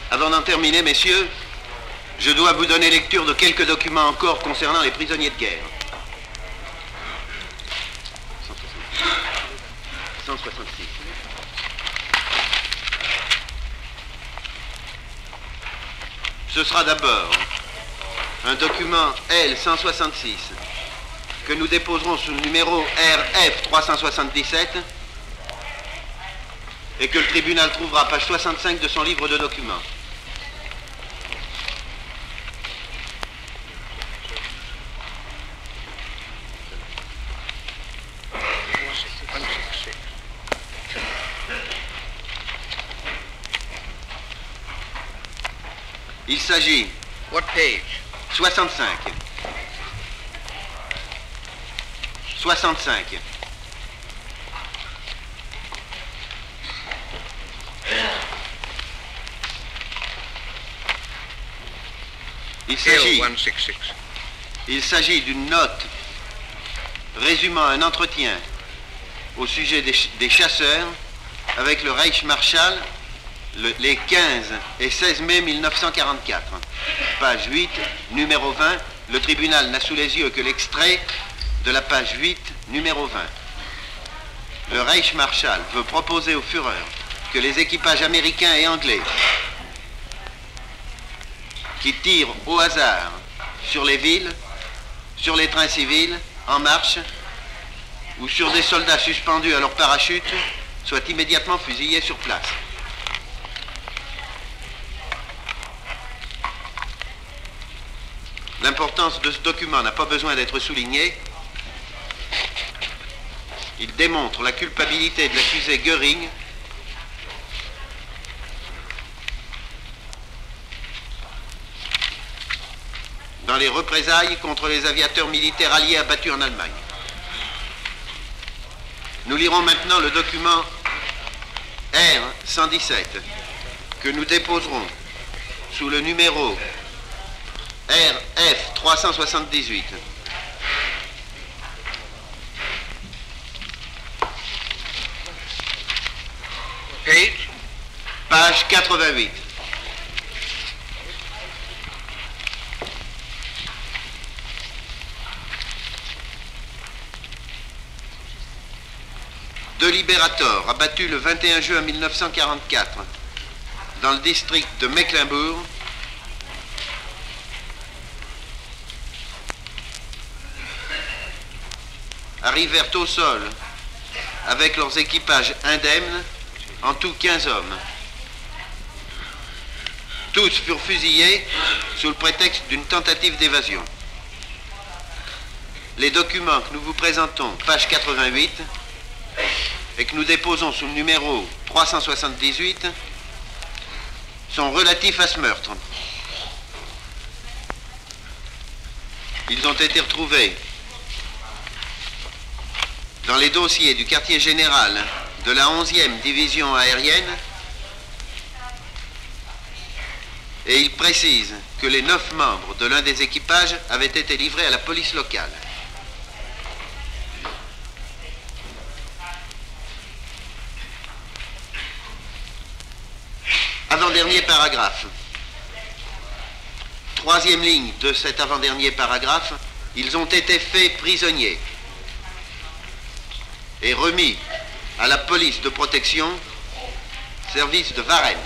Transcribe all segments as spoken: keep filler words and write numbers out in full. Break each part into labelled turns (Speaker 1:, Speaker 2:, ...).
Speaker 1: Avant d'en terminer, messieurs, je dois vous donner lecture de quelques documents encore concernant les prisonniers de guerre. cent soixante-six. Ce sera d'abord un document L cent soixante-six que nous déposerons sous le numéro R F trois cent soixante-dix-sept et que le tribunal trouvera à page soixante-cinq de son livre de documents. Il s'agit...
Speaker 2: What page?
Speaker 1: soixante-cinq. soixante-cinq. Il s'agit...
Speaker 2: L cent soixante-six.
Speaker 1: Il s'agit d'une note résumant un entretien au sujet des, ch des chasseurs avec le Reichsmarschall le, les quinze et seize mai mille neuf cent quarante-quatre. Page huit, numéro vingt. Le tribunal n'a sous les yeux que l'extrait de la page huit, numéro vingt. Le Reichsmarschall veut proposer au Führer que les équipages américains et anglais qui tirent au hasard sur les villes, sur les trains civils, en marche, ou sur des soldats suspendus à leur parachute, soient immédiatement fusillés sur place. L'importance de ce document n'a pas besoin d'être soulignée. Il démontre la culpabilité de l'accusé Göring dans les représailles contre les aviateurs militaires alliés abattus en Allemagne. Nous lirons maintenant le document R cent dix-sept que nous déposerons sous le numéro R F trois cent soixante-dix-huit.
Speaker 2: Page?
Speaker 1: Page quatre-vingt-huit. Deux libérateurs abattus le vingt et un juin mille neuf cent quarante-quatre dans le district de Mecklembourg arrivèrent au sol avec leurs équipages indemnes, en tout quinze hommes. Tous furent fusillés sous le prétexte d'une tentative d'évasion. Les documents que nous vous présentons, page quatre-vingt-huit, et que nous déposons sous le numéro trois cent soixante-dix-huit, sont relatifs à ce meurtre. Ils ont été retrouvés dans les dossiers du quartier général de la onzième division aérienne, et ils précisent que les neuf membres de l'un des équipages avaient été livrés à la police locale. Avant-dernier paragraphe. Troisième ligne de cet avant-dernier paragraphe, ils ont été faits prisonniers et remis à la police de protection, service de Varennes.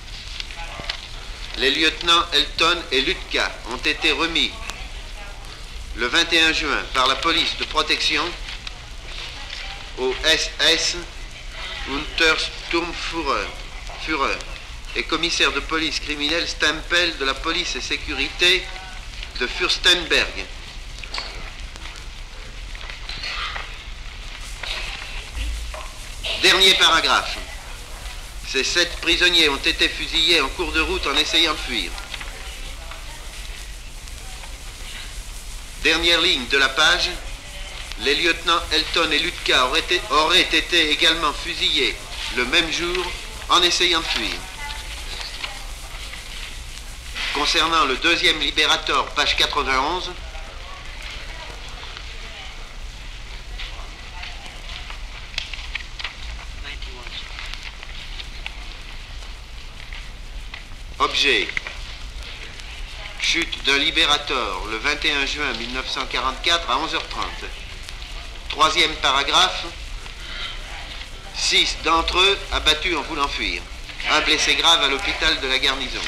Speaker 1: Les lieutenants Elton et Lutka ont été remis le vingt et un juin par la police de protection au S S Untersturmführer Führer, et commissaire de police criminelle Stempel de la police et sécurité de Fürstenberg. Dernier paragraphe. Ces sept prisonniers ont été fusillés en cours de route en essayant de fuir. Dernière ligne de la page. Les lieutenants Elton et Lutka auraient été, auraient été également fusillés le même jour en essayant de fuir. Concernant le deuxième libérateur, page quatre-vingt-onze, Objet. Chute d'un Libérator le vingt et un juin mille neuf cent quarante-quatre à onze heures trente. Troisième paragraphe. Six d'entre eux abattus en voulant fuir. Un blessé grave à l'hôpital de la garnison.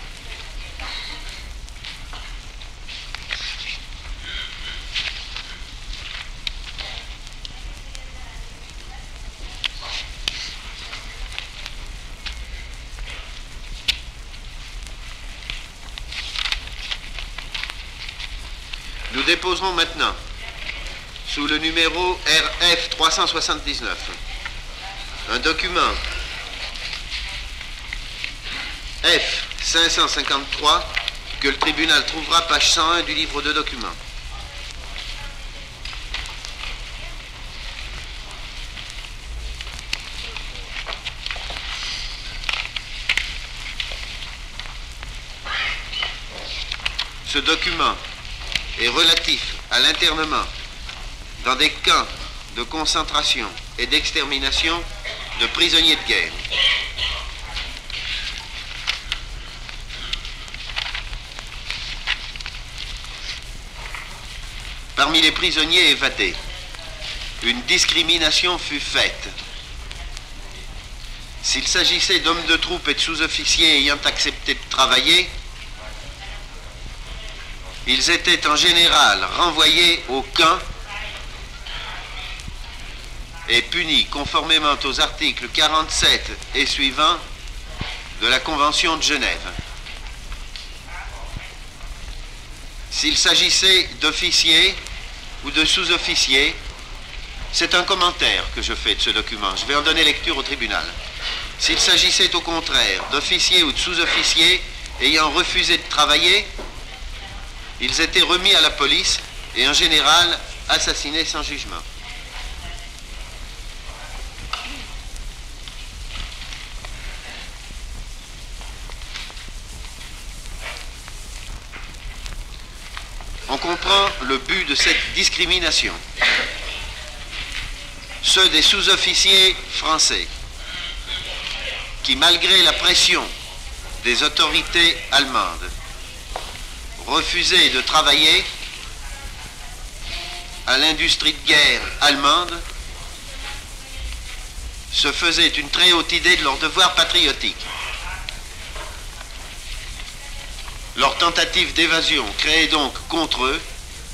Speaker 1: Nous déposerons maintenant, sous le numéro R F trois cent soixante-dix-neuf, un document F cinq cent cinquante-trois que le tribunal trouvera page cent un du livre de documents. Ce document est relatif à l'internement dans des camps de concentration et d'extermination de prisonniers de guerre. Parmi les prisonniers évadés, une discrimination fut faite. S'il s'agissait d'hommes de troupe et de sous-officiers ayant accepté de travailler, ils étaient en général renvoyés au camp et punis conformément aux articles quarante-sept et suivants de la Convention de Genève. S'il s'agissait d'officiers ou de sous-officiers, c'est un commentaire que je fais de ce document. Je vais en donner lecture au tribunal. S'il s'agissait au contraire d'officiers ou de sous-officiers ayant refusé de travailler, ils étaient remis à la police et en général assassinés sans jugement. On comprend le but de cette discrimination. Ceux des sous-officiers français qui, malgré la pression des autorités allemandes, refusaient de travailler à l'industrie de guerre allemande, se faisaient une très haute idée de leur devoir patriotique. Leur tentative d'évasion créait donc contre eux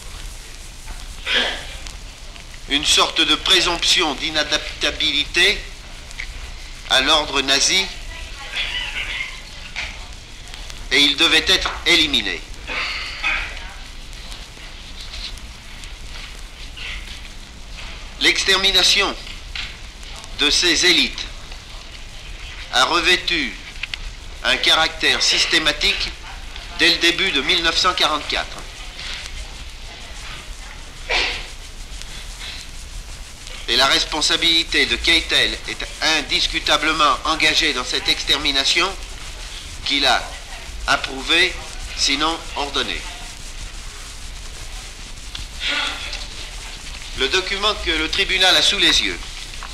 Speaker 1: une sorte de présomption d'inadaptabilité à l'ordre nazi et ils devaient être éliminés. L'extermination de ces élites a revêtu un caractère systématique dès le début de mille neuf cent quarante-quatre. Et la responsabilité de Keitel est indiscutablement engagée dans cette extermination qu'il a approuvée, sinon ordonnée. Le document que le tribunal a sous les yeux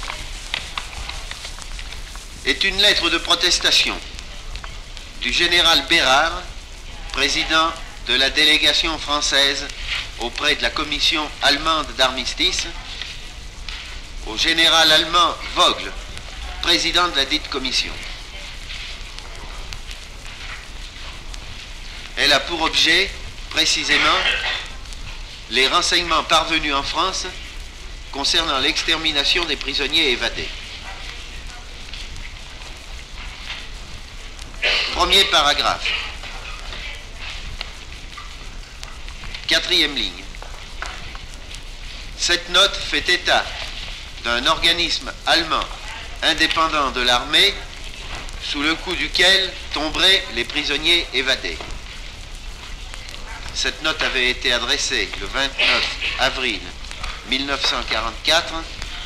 Speaker 1: est une lettre de protestation du général Bérard, président de la délégation française auprès de la commission allemande d'armistice, au général allemand Vogel, président de la dite commission. Elle a pour objet, précisément, les renseignements parvenus en France concernant l'extermination des prisonniers évadés. Premier paragraphe. Quatrième ligne. Cette note fait état d'un organisme allemand indépendant de l'armée sous le coup duquel tomberaient les prisonniers évadés. Cette note avait été adressée le vingt-neuf avril mille neuf cent quarante-quatre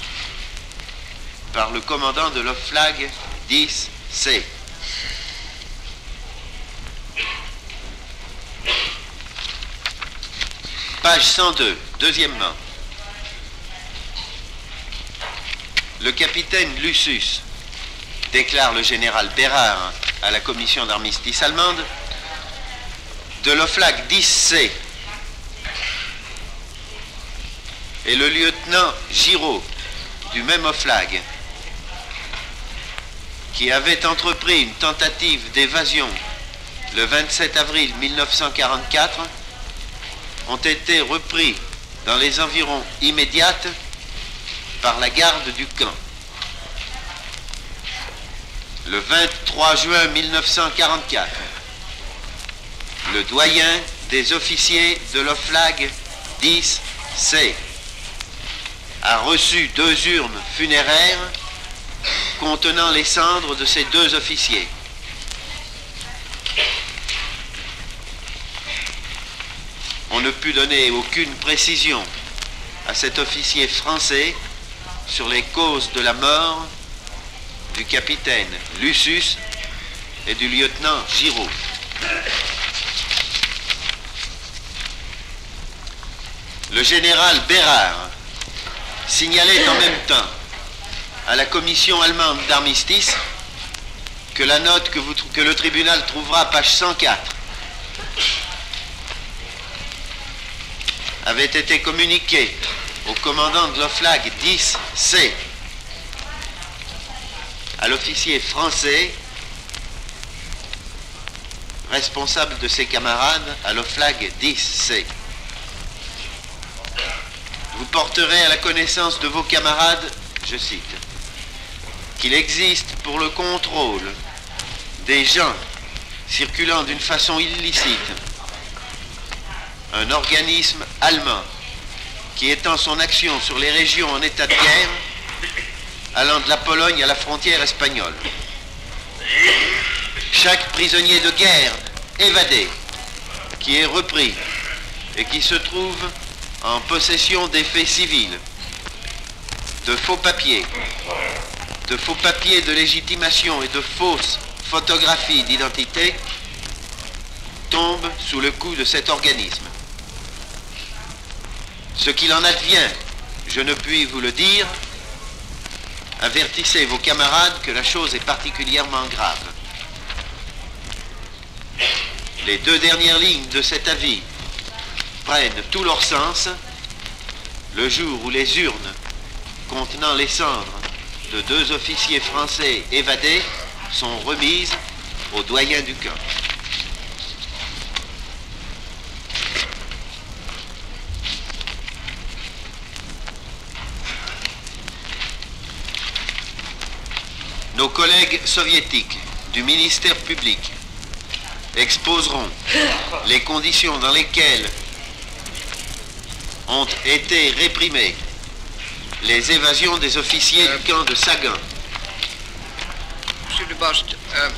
Speaker 1: par le commandant de l'Oflag dix C. Page cent deux, deuxièmement. Le capitaine Lucius, déclare le général Bérard, à la commission d'armistice allemande, de l'Oflag dix C et le lieutenant Giraud du même Oflag, qui avait entrepris une tentative d'évasion le vingt-sept avril mille neuf cent quarante-quatre, ont été repris dans les environs immédiates par la garde du camp. Le vingt-trois juin mille neuf cent quarante-quatre, le doyen des officiers de l'Oflag dix C a reçu deux urnes funéraires contenant les cendres de ces deux officiers. On ne put donner aucune précision à cet officier français sur les causes de la mort du capitaine Lucius et du lieutenant Giraud. Le général Bérard signalait en même temps à la commission allemande d'armistice que la note que, vous, que le tribunal trouvera page cent quatre avait été communiquée au commandant de l'Oflag dix C, à l'officier français responsable de ses camarades à l'Oflag dix C. Vous porterez à la connaissance de vos camarades, je cite, qu'il existe pour le contrôle des gens circulant d'une façon illicite un organisme allemand qui étend son action sur les régions en état de guerre allant de la Pologne à la frontière espagnole. Chaque prisonnier de guerre évadé qui est repris et qui se trouve en possession d'effets civils, de faux papiers, de faux papiers de légitimation et de fausses photographies d'identité, tombe sous le coup de cet organisme. Ce qu'il en advient, je ne puis vous le dire, avertissez vos camarades que la chose est particulièrement grave. Les deux dernières lignes de cet avis prennent tout leur sens le jour où les urnes contenant les cendres de deux officiers français évadés sont remises au doyen du camp. Nos collègues soviétiques du ministère public exposeront les conditions dans lesquelles ont été réprimées les évasions des officiers du camp de Sagan.
Speaker 2: Monsieur Debost, uh,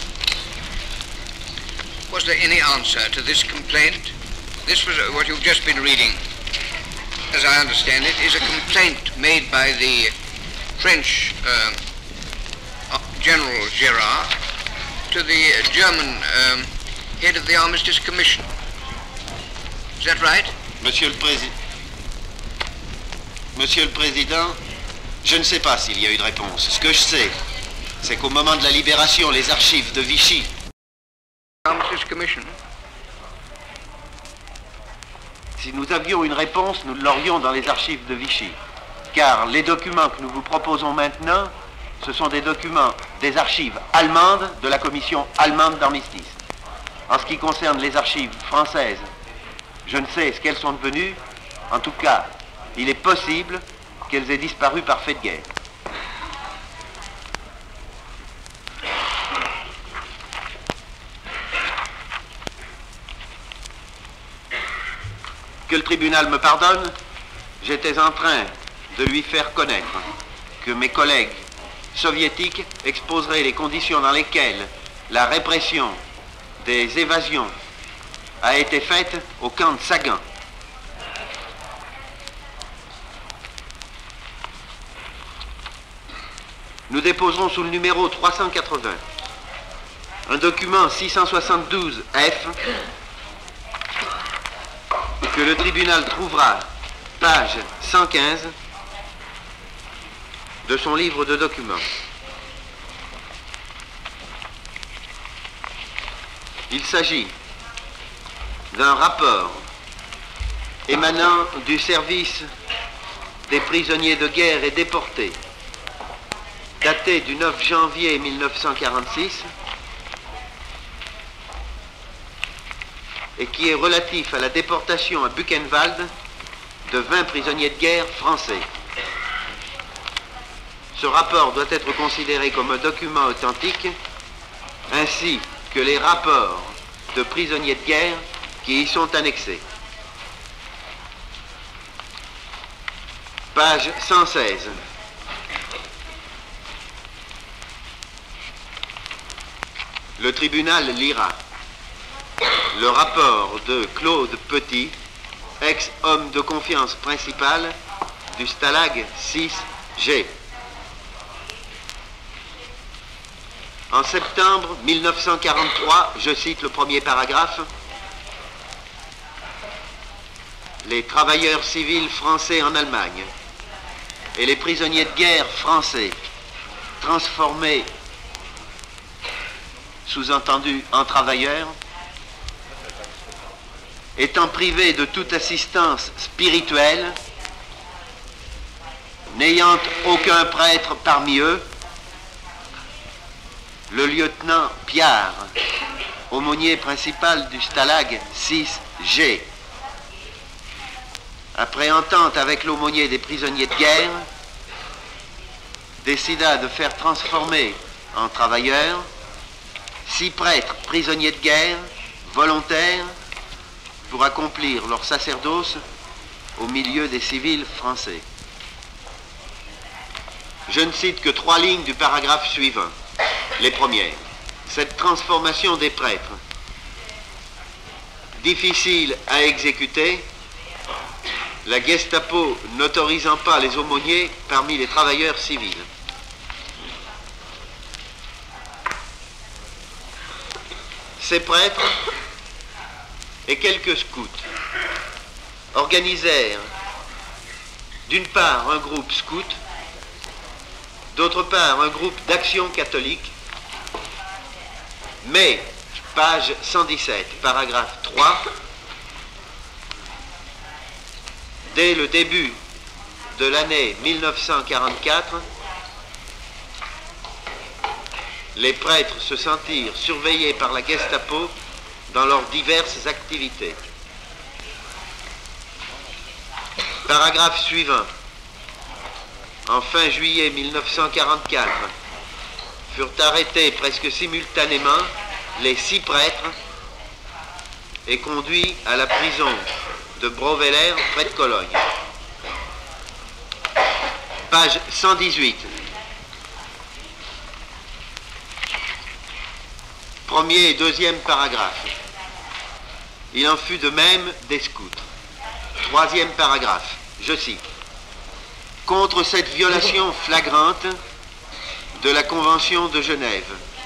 Speaker 2: was there any answer to this complaint? This was uh, what you've just been reading, as I understand it, is a complaint made by the French uh, General Gérard to the German um, head of the Armistice Commission. Is that right?
Speaker 1: Monsieur le Président, Monsieur le Président, je ne sais pas s'il y a eu de réponse. Ce que je sais, c'est qu'au moment de la libération, les archives de Vichy...
Speaker 2: Armistice Commission.
Speaker 1: Si nous avions une réponse, nous l'aurions dans les archives de Vichy. Car les documents que nous vous proposons maintenant, ce sont des documents des archives allemandes de la commission allemande d'armistice. En ce qui concerne les archives françaises, je ne sais ce qu'elles sont devenues. En tout cas, il est possible qu'elles aient disparu par fait de guerre. Que le tribunal me pardonne, j'étais en train de lui faire connaître que mes collègues soviétiques exposeraient les conditions dans lesquelles la répression des évasions a été faite au camp de Sagan. Nous déposerons sous le numéro trois cent quatre-vingts un document six cent soixante-douze F que le tribunal trouvera page cent quinze de son livre de documents. Il s'agit d'un rapport émanant du service des prisonniers de guerre et déportés, daté du neuf janvier mille neuf cent quarante-six, et qui est relatif à la déportation à Buchenwald de vingt prisonniers de guerre français. Ce rapport doit être considéré comme un document authentique, ainsi que les rapports de prisonniers de guerre qui y sont annexés. Page cent seize. Le tribunal lira le rapport de Claude Petit, ex-homme de confiance principal du Stalag six G. En septembre mille neuf cent quarante-trois, je cite le premier paragraphe, les travailleurs civils français en Allemagne et les prisonniers de guerre français transformés, sous-entendu en travailleurs, étant privés de toute assistance spirituelle, n'ayant aucun prêtre parmi eux, le lieutenant Piard, aumônier principal du Stalag six G, après entente avec l'aumônier des prisonniers de guerre, décida de faire transformer en travailleurs six prêtres prisonniers de guerre volontaires pour accomplir leur sacerdoce au milieu des civils français. Je ne cite que trois lignes du paragraphe suivant. Les premières. Cette transformation des prêtres, difficile à exécuter, la Gestapo n'autorisant pas les aumôniers parmi les travailleurs civils. Ces prêtres et quelques scouts organisèrent d'une part un groupe scout, d'autre part un groupe d'action catholique, mais, page cent dix-sept, paragraphe trois, dès le début de l'année mille neuf cent quarante-quatre, les prêtres se sentirent surveillés par la Gestapo dans leurs diverses activités. Paragraphe suivant. En fin juillet mille neuf cent quarante-quatre, furent arrêtés presque simultanément les six prêtres et conduits à la prison de Broveller près de Cologne. Page cent dix-huit. Premier et deuxième paragraphe. Il en fut de même des scouts. Troisième paragraphe. Je cite. Contre cette violation flagrante de la Convention de Genève,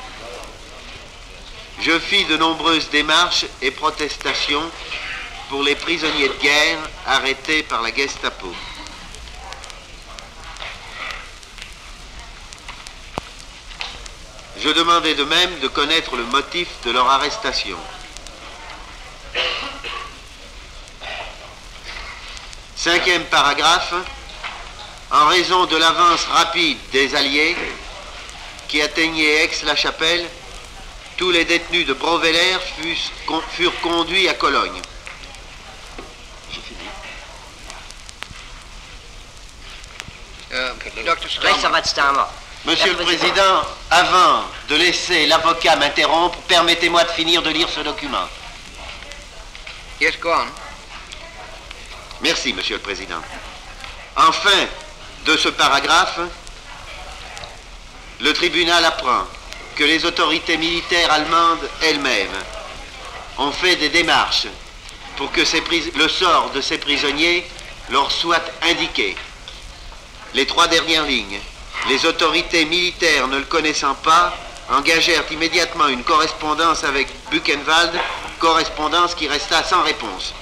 Speaker 1: je fis de nombreuses démarches et protestations pour les prisonniers de guerre arrêtés par la Gestapo. Je demandais de même de connaître le motif de leur arrestation. Cinquième paragraphe. En raison de l'avance rapide des Alliés qui atteignaient Aix-la-Chapelle, tous les détenus de Broveller furent conduits à Cologne. J'ai fini.
Speaker 2: Uh, Doctor Starmer.
Speaker 1: Monsieur le Président, avant de laisser l'avocat m'interrompre, permettez-moi de finir de lire ce document.
Speaker 2: Yes, go on.
Speaker 1: Merci, Monsieur le Président. Enfin, de ce paragraphe, le tribunal apprend que les autorités militaires allemandes elles-mêmes ont fait des démarches pour que ces le sort de ces prisonniers leur soit indiqué. Les trois dernières lignes. Les autorités militaires, ne le connaissant pas, engagèrent immédiatement une correspondance avec Buchenwald, correspondance qui resta sans réponse.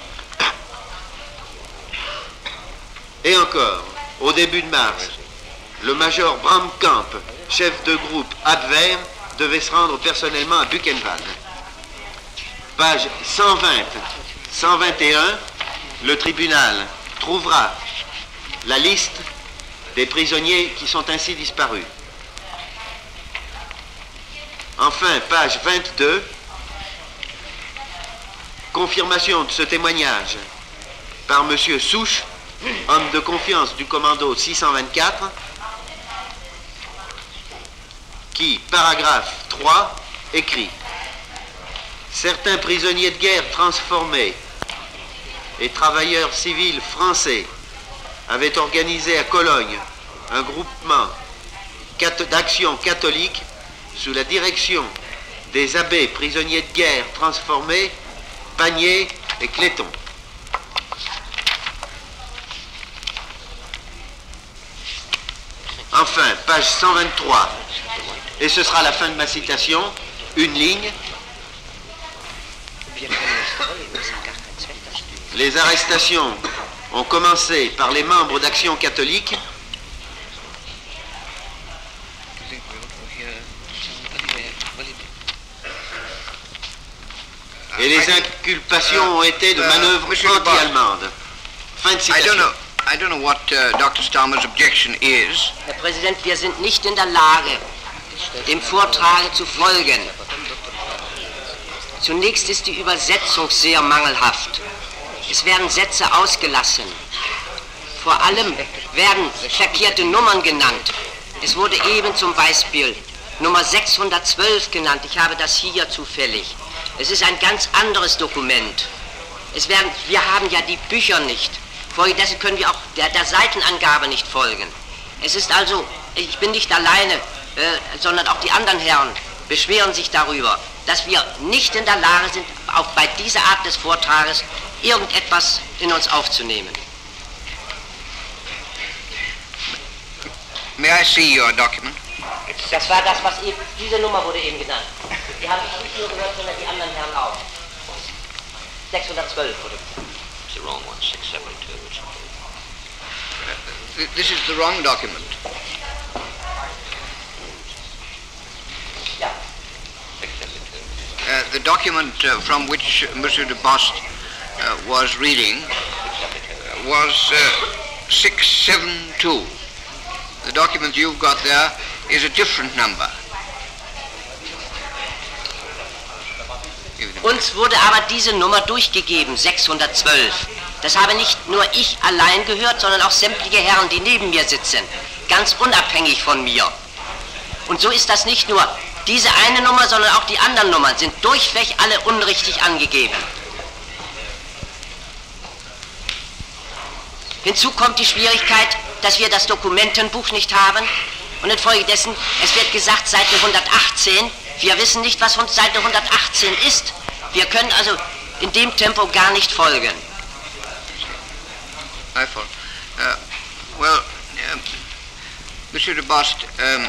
Speaker 1: Et encore, au début de mars, le major Bramkamp, chef de groupe Abwehr, devait se rendre personnellement à Buchenwald. page cent vingt, cent vingt et un, le tribunal trouvera la liste des prisonniers qui sont ainsi disparus. Enfin, page vingt-deux, confirmation de ce témoignage par M. Souche, homme de confiance du commando six cent vingt-quatre, qui, paragraphe trois, écrit « Certains prisonniers de guerre transformés et travailleurs civils français avaient organisé à Cologne un groupement d'action catholique sous la direction des abbés prisonniers de guerre transformés, Panier et Cléton. » Enfin, page cent vingt-trois, et ce sera la fin de ma citation, une ligne. Les arrestations ont commencé par les membres d'Action catholique et les inculpations ont été de manœuvres anti-allemandes. Fin de citation.
Speaker 2: I don't know what uh, Doctor Starmer's objection is.
Speaker 3: Herr Präsident, wir sind nicht in der Lage, dem Vortrag zu folgen. Zunächst ist die Übersetzung sehr mangelhaft. Es werden Sätze ausgelassen. Vor allem werden verkehrte Nummern genannt. Es wurde eben zum Beispiel Nummer sechshundertzwölf genannt. Ich habe das hier zufällig. Es ist ein ganz anderes Dokument. Es werden, wir haben ja die Bücher nicht. Folgedessen können wir auch der, der Seitenangabe nicht folgen. Es ist also, ich bin nicht alleine, äh, sondern auch die anderen Herren beschweren sich darüber, dass wir nicht in der Lage sind, auch bei dieser Art des Vortrages irgendetwas in uns aufzunehmen.
Speaker 2: May I see your document?
Speaker 3: Das war das, was eben, diese Nummer wurde eben genannt. Die habe ich nicht nur gehört, sondern die anderen Herren auch. sechshundertzwölf wurde genannt.
Speaker 4: The wrong one, six seventy-two.
Speaker 2: Uh, this is the wrong document.
Speaker 3: Yeah.
Speaker 2: Uh, the document uh, from which Monsieur de Bost uh, was reading uh, was uh, six seventy-two. The document you've got there is a different number.
Speaker 3: Uns wurde aber diese Nummer durchgegeben, sechshundertzwölf. Das habe nicht nur ich allein gehört, sondern auch sämtliche Herren, die neben mir sitzen, ganz unabhängig von mir. Und so ist das nicht nur diese eine Nummer, sondern auch die anderen Nummern sind durchweg alle unrichtig angegeben. Hinzu kommt die Schwierigkeit, dass wir das Dokumentenbuch nicht haben und infolgedessen, es wird gesagt Seite hundertachtzehn, wir wissen nicht, was Seite hundertachtzehn ist. Wir können also in dem Tempo gar nicht folgen.
Speaker 2: I follow. Uh, well, uh, Monsieur de Bost, um,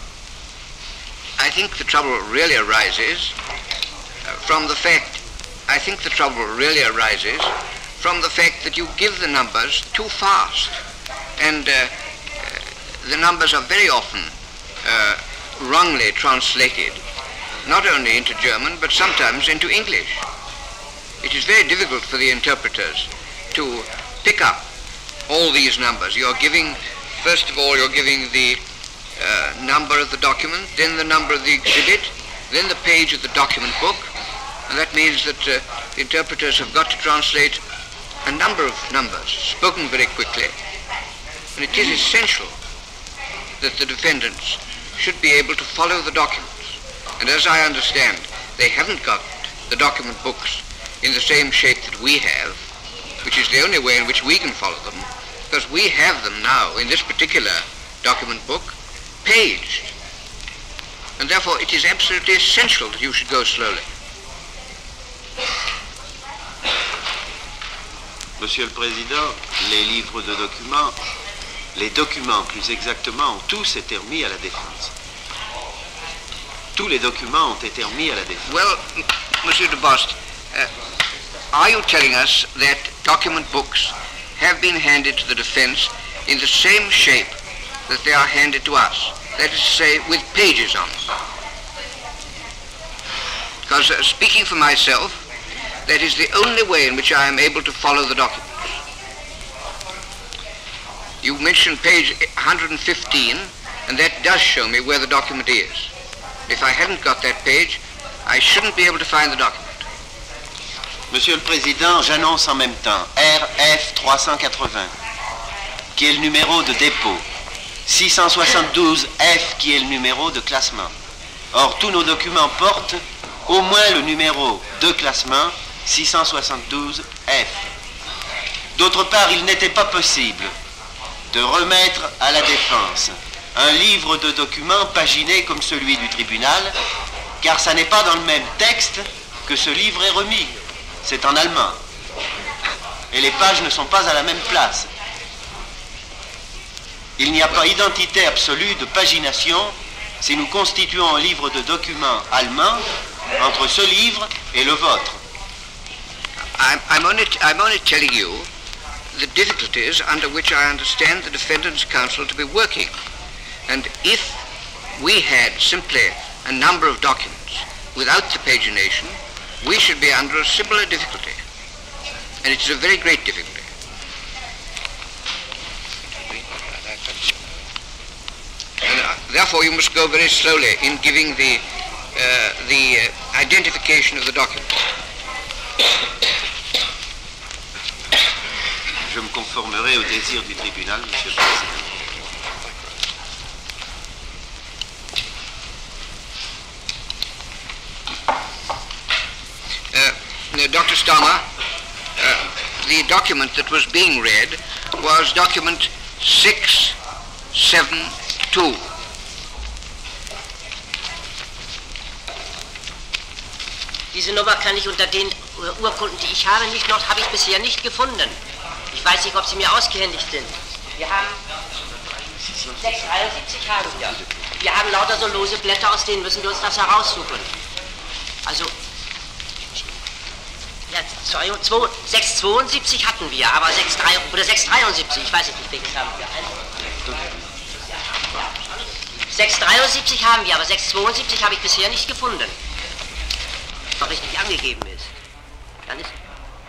Speaker 2: I think the trouble really arises uh, from the fact, I think the trouble really arises from the fact that you give the numbers too fast. And uh, uh, the numbers are very often uh, wrongly translated, not only into German, but sometimes into English. It is very difficult for the interpreters to pick up all these numbers. You're giving, first of all, you're giving the uh, number of the document, then the number of the exhibit, then the page of the document book, and that means that uh, the interpreters have got to translate a number of numbers, spoken very quickly. And it is essential that the defendants should be able to follow the documents. And as I understand, they haven't got the document books in the same shape that we have, which is the only way in which we can follow them, because we have them now in this particular document book paged. And therefore it is absolutely essential that you should go slowly.
Speaker 1: Monsieur le Président, les livres de documents, les documents plus exactement, ont tous été remis à la défense. Tous les documents ont été remis à la défense.
Speaker 2: Well, Monsieur de Bost, uh, are you telling us that document books have been handed to the defense in the same shape that they are handed to us? That is to say, with pages on them. Because uh, speaking for myself, That is the only way in which I am able to follow the document. You mentioned page one hundred fifteen, and that does show me where the document is. If I hadn't got that page, I shouldn't be able to find the document.
Speaker 1: Monsieur le Président, j'annonce en même temps R F trois cent quatre-vingts, qui est le numéro de dépôt, six cent soixante-douze F, qui est le numéro de classement. Or, tous nos documents portent au moins le numéro de classement six cent soixante-douze F. D'autre part, il n'était pas possible de remettre à la défense un livre de documents paginé comme celui du tribunal, car ça n'est pas dans le même texte que ce livre est remis. C'est en allemand. Et les pages ne sont pas à la même place. Il n'y a pas identité absolue de pagination si nous constituons un livre de documents allemand entre ce livre et le vôtre.
Speaker 2: I'm, I'm, only, I'm only telling you the difficulties under which I understand the defendant's counsel to be working. And if we had simply a number of documents without the pagination, we should be under a similar difficulty. And it's a very great difficulty. And uh, therefore you must go very slowly in giving the, uh, the uh, identification of the documents.
Speaker 1: Je me conformerai au désir du tribunal, Monsieur le Président.
Speaker 2: Uh, Doctor Starmer, uh, the document that was being read was document six seven two.
Speaker 3: Diese Nummer kann ich unter den Urkunden, die ich habe, nicht noch, habe ich bisher nicht gefunden. Ich weiß nicht, ob sie mir ausgehändigt sind. Wir haben sechs dreiundsiebzig haben wir. Wir haben lauter so lose Blätter, aus denen müssen wir uns das heraussuchen. Also, ja, sechs zweiundsiebzig hatten wir, aber sechs drei oder sechs dreiundsiebzig, ich weiß es nicht, welches haben wir. sechs dreiundsiebzig haben wir, aber sechs zweiundsiebzig habe ich bisher nicht gefunden. Noch richtig angegeben ist. Dann ist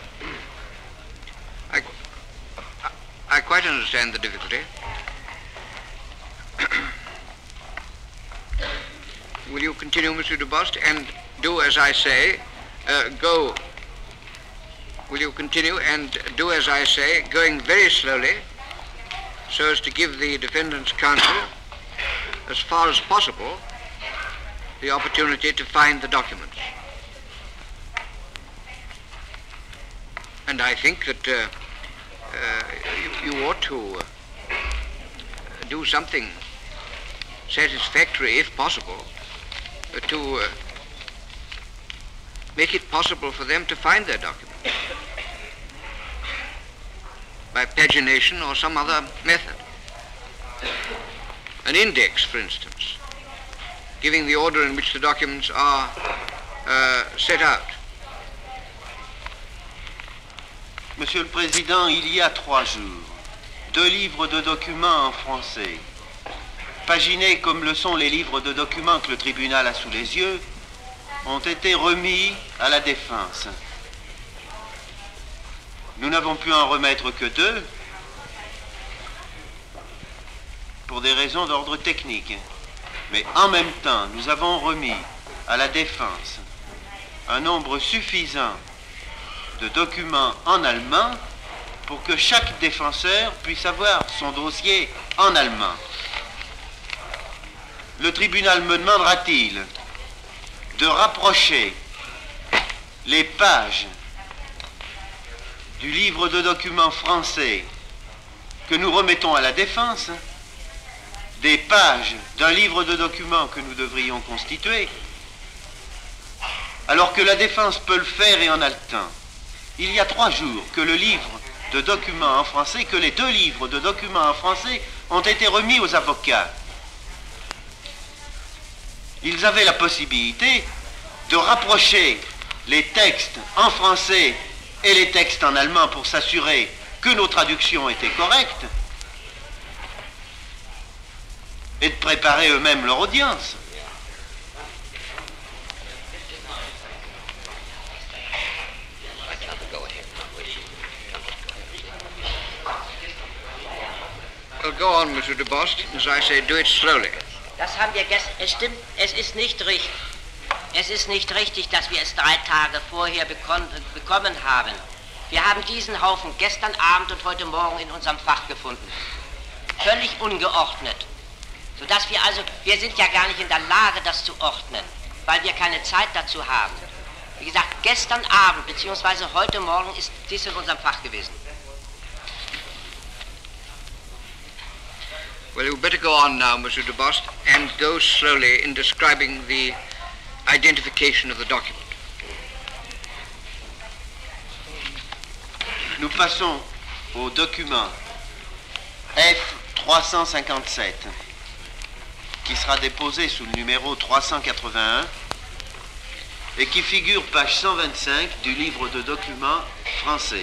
Speaker 2: I, I quite understand the difficulty. Will you continue, Monsieur Dubost, and do as I say, uh, go, will you continue and do as I say, going very slowly, so as to give the defendant's counsel, as far as possible, the opportunity to find the documents. And I think that uh, uh, you, you ought to uh, do something satisfactory, if possible, uh, to uh, make it possible for them to find their documents by pagination or some other method. An index, for instance, giving the order in which the documents are uh, set out.
Speaker 1: Monsieur le Président, il y a trois jours, deux livres de documents en français, paginés comme le sont les livres de documents que le tribunal a sous les yeux, ont été remis à la défense. Nous n'avons pu en remettre que deux, pour des raisons d'ordre technique. Mais en même temps, nous avons remis à la défense un nombre suffisant de documents en allemand pour que chaque défenseur puisse avoir son dossier en allemand. Le tribunal me demandera-t-il de rapprocher les pages du livre de documents français que nous remettons à la défense des pages d'un livre de documents que nous devrions constituer, alors que la défense peut le faire et en a le temps. Il y a trois jours que le livre de documents en français, que les deux livres de documents en français ont été remis aux avocats. Ils avaient la possibilité de rapprocher les textes en français et les textes en allemand pour s'assurer que nos traductions étaient correctes et de préparer eux-mêmes leur audience.
Speaker 2: on, Monsieur de Bost. As I say, do it slowly.
Speaker 3: Das haben wir gestern. Es stimmt, es ist nicht richtig. Es ist nicht richtig, dass wir es drei Tage vorher bekon bekommen haben. Wir haben diesen Haufen gestern Abend und heute Morgen in unserem Fach gefunden. Völlig ungeordnet. Sodass wir also, wir sind ja gar nicht in der Lage, das zu ordnen, weil wir keine Zeit dazu haben. Wie gesagt, gestern Abend bzw. heute Morgen ist dies in unserem Fach gewesen.
Speaker 2: Well, you better go on now, Monsieur de Bost, and go slowly in describing the identification of the document.
Speaker 1: Nous passons au document F trois cent cinquante-sept, qui sera déposé sous le numéro trois cent quatre-vingt-un et qui figure page cent vingt-cinq du livre de documents français.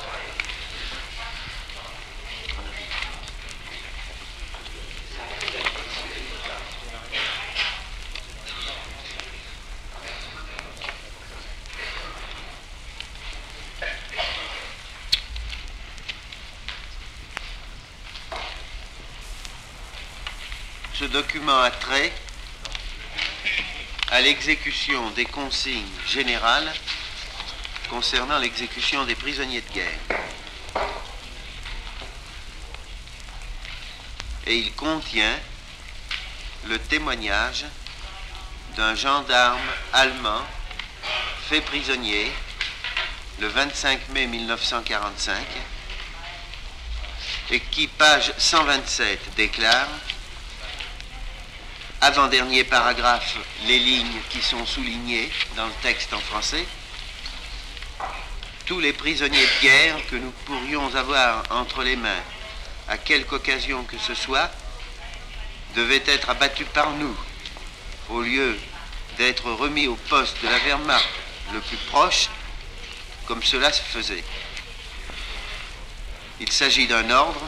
Speaker 1: Ce document a trait à l'exécution des consignes générales concernant l'exécution des prisonniers de guerre. Et il contient le témoignage d'un gendarme allemand fait prisonnier le vingt-cinq mai mille neuf cent quarante-cinq et qui, page cent vingt-sept, déclare: avant-dernier paragraphe, les lignes qui sont soulignées dans le texte en français. Tous les prisonniers de guerre que nous pourrions avoir entre les mains, à quelque occasion que ce soit, devaient être abattus par nous, au lieu d'être remis au poste de la Wehrmacht le plus proche, comme cela se faisait. Il s'agit d'un ordre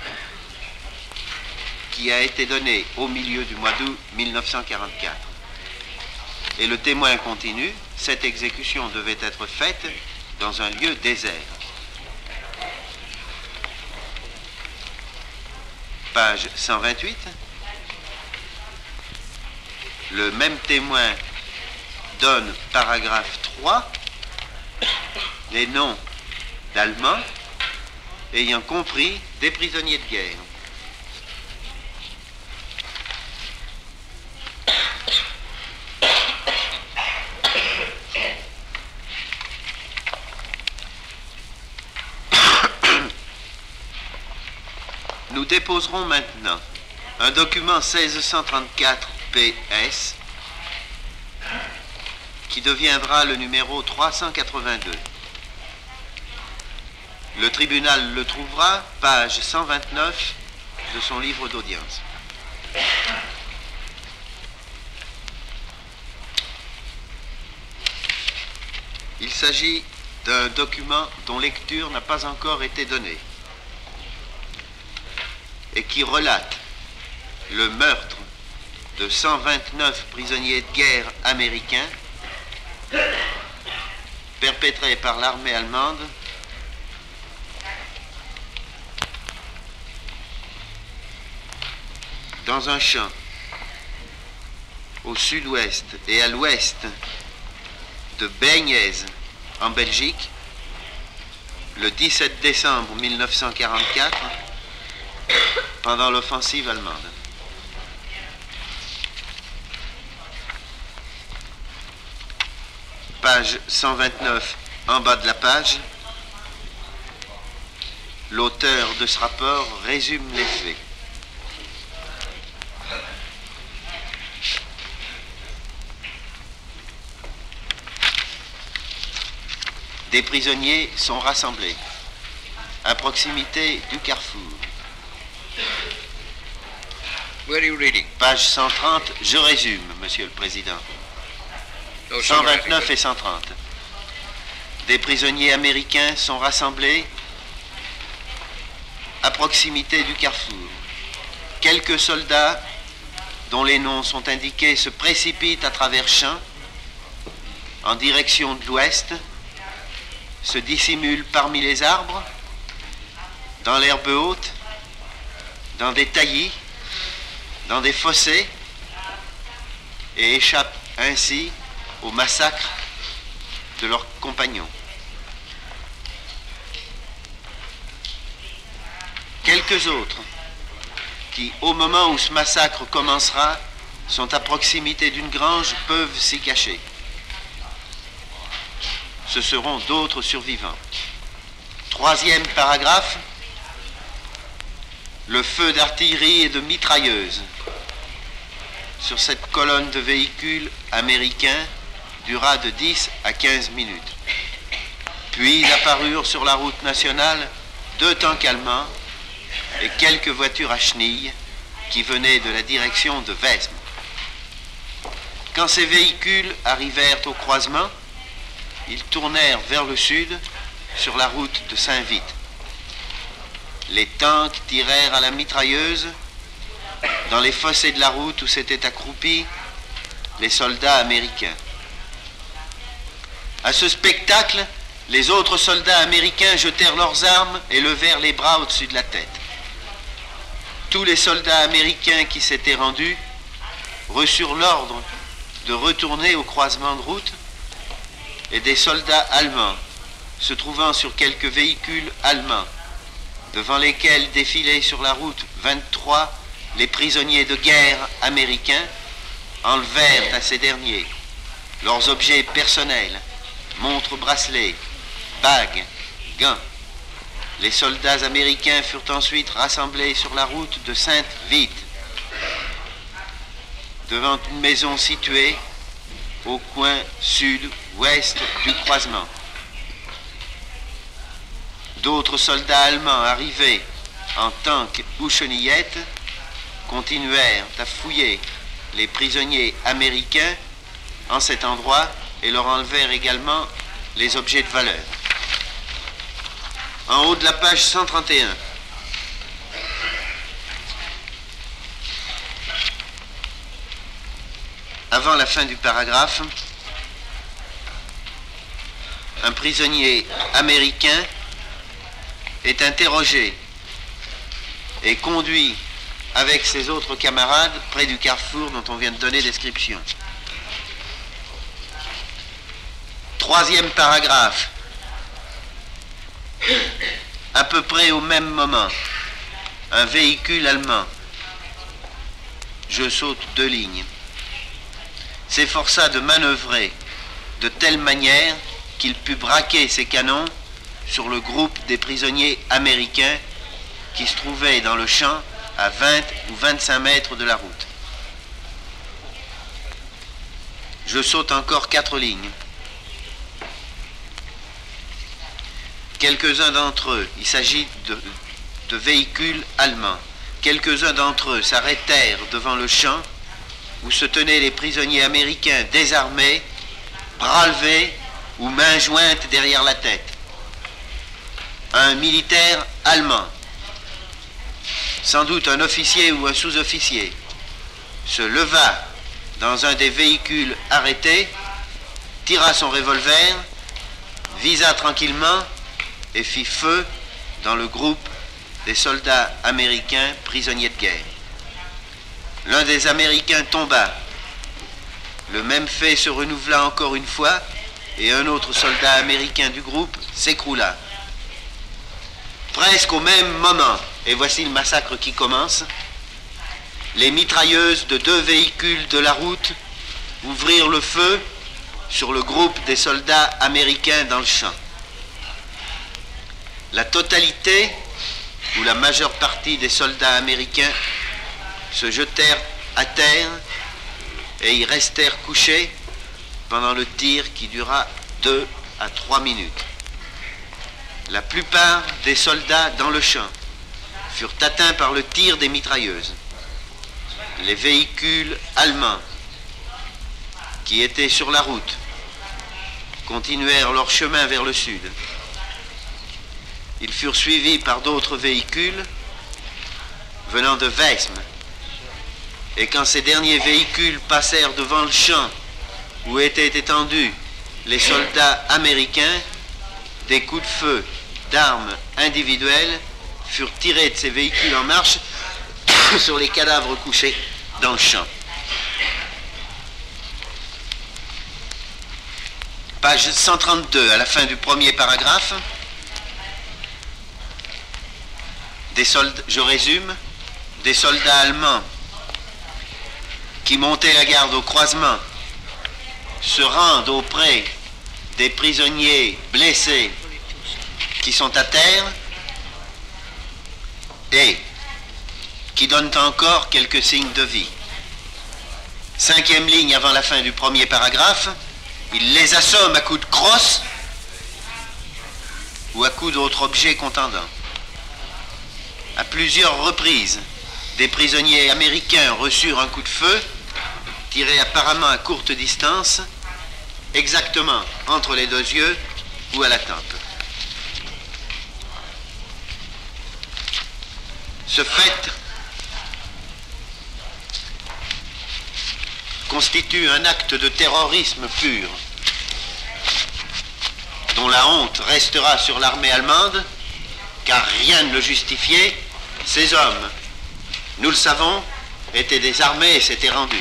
Speaker 1: qui a été donné au milieu du mois d'août mille neuf cent quarante-quatre. Et le témoin continue, cette exécution devait être faite dans un lieu désert. Page cent vingt-huit. Le même témoin donne, paragraphe trois, les noms d'Allemands ayant compris des prisonniers de guerre. Nous déposerons maintenant un document seize cent trente-quatre P S qui deviendra le numéro trois cent quatre-vingt-deux. Le tribunal le trouvera, page cent vingt-neuf de son livre d'audience. Il s'agit d'un document dont lecture n'a pas encore été donnée et qui relate le meurtre de cent vingt-neuf prisonniers de guerre américains perpétrés par l'armée allemande dans un champ au sud-ouest et à l'ouest de Beignez, en Belgique, le dix-sept décembre mille neuf cent quarante-quatre, pendant l'offensive allemande. Page cent vingt-neuf, en bas de la page, l'auteur de ce rapport résume les faits. Des prisonniers sont rassemblés à proximité du carrefour.
Speaker 2: Where are you reading?
Speaker 1: Page cent trente, je résume, Monsieur le Président.
Speaker 2: Oh,
Speaker 1: cent vingt-neuf et cent trente. Des prisonniers américains sont rassemblés à proximité du carrefour. Quelques soldats, dont les noms sont indiqués, se précipitent à travers champs en direction de l'ouest, se dissimulent parmi les arbres, dans l'herbe haute, dans des taillis, dans des fossés, et échappent ainsi au massacre de leurs compagnons. Quelques autres, qui, au moment où ce massacre commencera, sont à proximité d'une grange, peuvent s'y cacher. Ce seront d'autres survivants. Troisième paragraphe, le feu d'artillerie et de mitrailleuses sur cette colonne de véhicules américains dura de dix à quinze minutes. Puis apparurent sur la route nationale deux tanks allemands et quelques voitures à chenilles qui venaient de la direction de Wesme. Quand ces véhicules arrivèrent au croisement, ils tournèrent vers le sud sur la route de Saint-Vite. Les tanks tirèrent à la mitrailleuse dans les fossés de la route où s'étaient accroupis les soldats américains. À ce spectacle, les autres soldats américains jetèrent leurs armes et levèrent les bras au-dessus de la tête. Tous les soldats américains qui s'étaient rendus reçurent l'ordre de retourner au croisement de route, et des soldats allemands se trouvant sur quelques véhicules allemands, devant lesquels défilaient sur la route vingt-trois les prisonniers de guerre américains, enlevèrent à ces derniers leurs objets personnels, montres, bracelets, bagues, gants. Les soldats américains furent ensuite rassemblés sur la route de Sainte-Vite, devant une maison située au coin sud-ouest du croisement. D'autres soldats allemands arrivés en tank ou chenillettes continuèrent à fouiller les prisonniers américains en cet endroit et leur enlevèrent également les objets de valeur. En haut de la page cent trente et un, avant la fin du paragraphe, un prisonnier américain est interrogé et conduit avec ses autres camarades près du carrefour dont on vient de donner description. Troisième paragraphe. À peu près au même moment, un véhicule allemand, je saute deux lignes, s'efforça de manœuvrer de telle manière qu'il put braquer ses canons sur le groupe des prisonniers américains qui se trouvaient dans le champ à vingt ou vingt-cinq mètres de la route. Je saute encore quatre lignes. Quelques-uns d'entre eux, il s'agit de, de véhicules allemands, quelques-uns d'entre eux s'arrêtèrent devant le champ où se tenaient les prisonniers américains désarmés, bras levés ou mains jointes derrière la tête. Un militaire allemand, sans doute un officier ou un sous-officier, se leva dans un des véhicules arrêtés, tira son revolver, visa tranquillement et fit feu dans le groupe des soldats américains prisonniers de guerre. L'un des Américains tomba. Le même fait se renouvela encore une fois et un autre soldat américain du groupe s'écroula. Presque au même moment, et voici le massacre qui commence, les mitrailleuses de deux véhicules de la route ouvrirent le feu sur le groupe des soldats américains dans le champ. La totalité, ou la majeure partie des soldats américains, se jetèrent à terre et y restèrent couchés pendant le tir qui dura deux à trois minutes. La plupart des soldats dans le champ furent atteints par le tir des mitrailleuses. Les véhicules allemands qui étaient sur la route continuèrent leur chemin vers le sud. Ils furent suivis par d'autres véhicules venant de Wesme. Et quand ces derniers véhicules passèrent devant le champ où étaient étendus les soldats américains, des coups de feu d'armes individuelles furent tirés de ces véhicules en marche sur les cadavres couchés dans le champ. Page cent trente-deux, à la fin du premier paragraphe. Des soldats, je résume, des soldats allemands qui montaient la garde au croisement se rendent auprès des prisonniers blessés qui sont à terre et qui donnent encore quelques signes de vie. Cinquième ligne avant la fin du premier paragraphe, ils les assomment à coups de crosse ou à coups d'autres objets contendants. À plusieurs reprises, des prisonniers américains reçurent un coup de feu, tiré apparemment à courte distance, exactement entre les deux yeux ou à la tempe. Ce fait constitue un acte de terrorisme pur, dont la honte restera sur l'armée allemande, car rien ne le justifiait. Ces hommes, nous le savons, étaient désarmés et s'étaient rendus.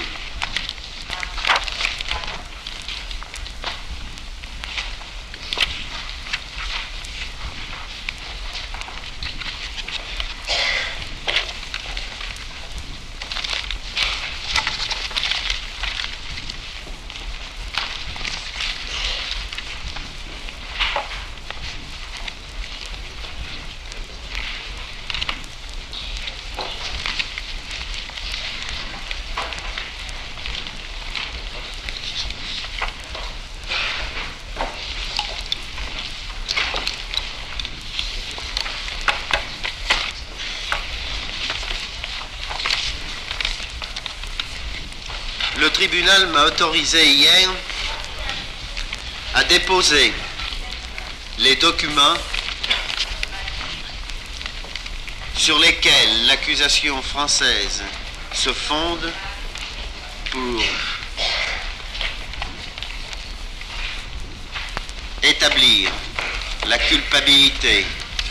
Speaker 1: Le tribunal m'a autorisé hier à déposer les documents sur lesquels l'accusation française se fonde pour établir la culpabilité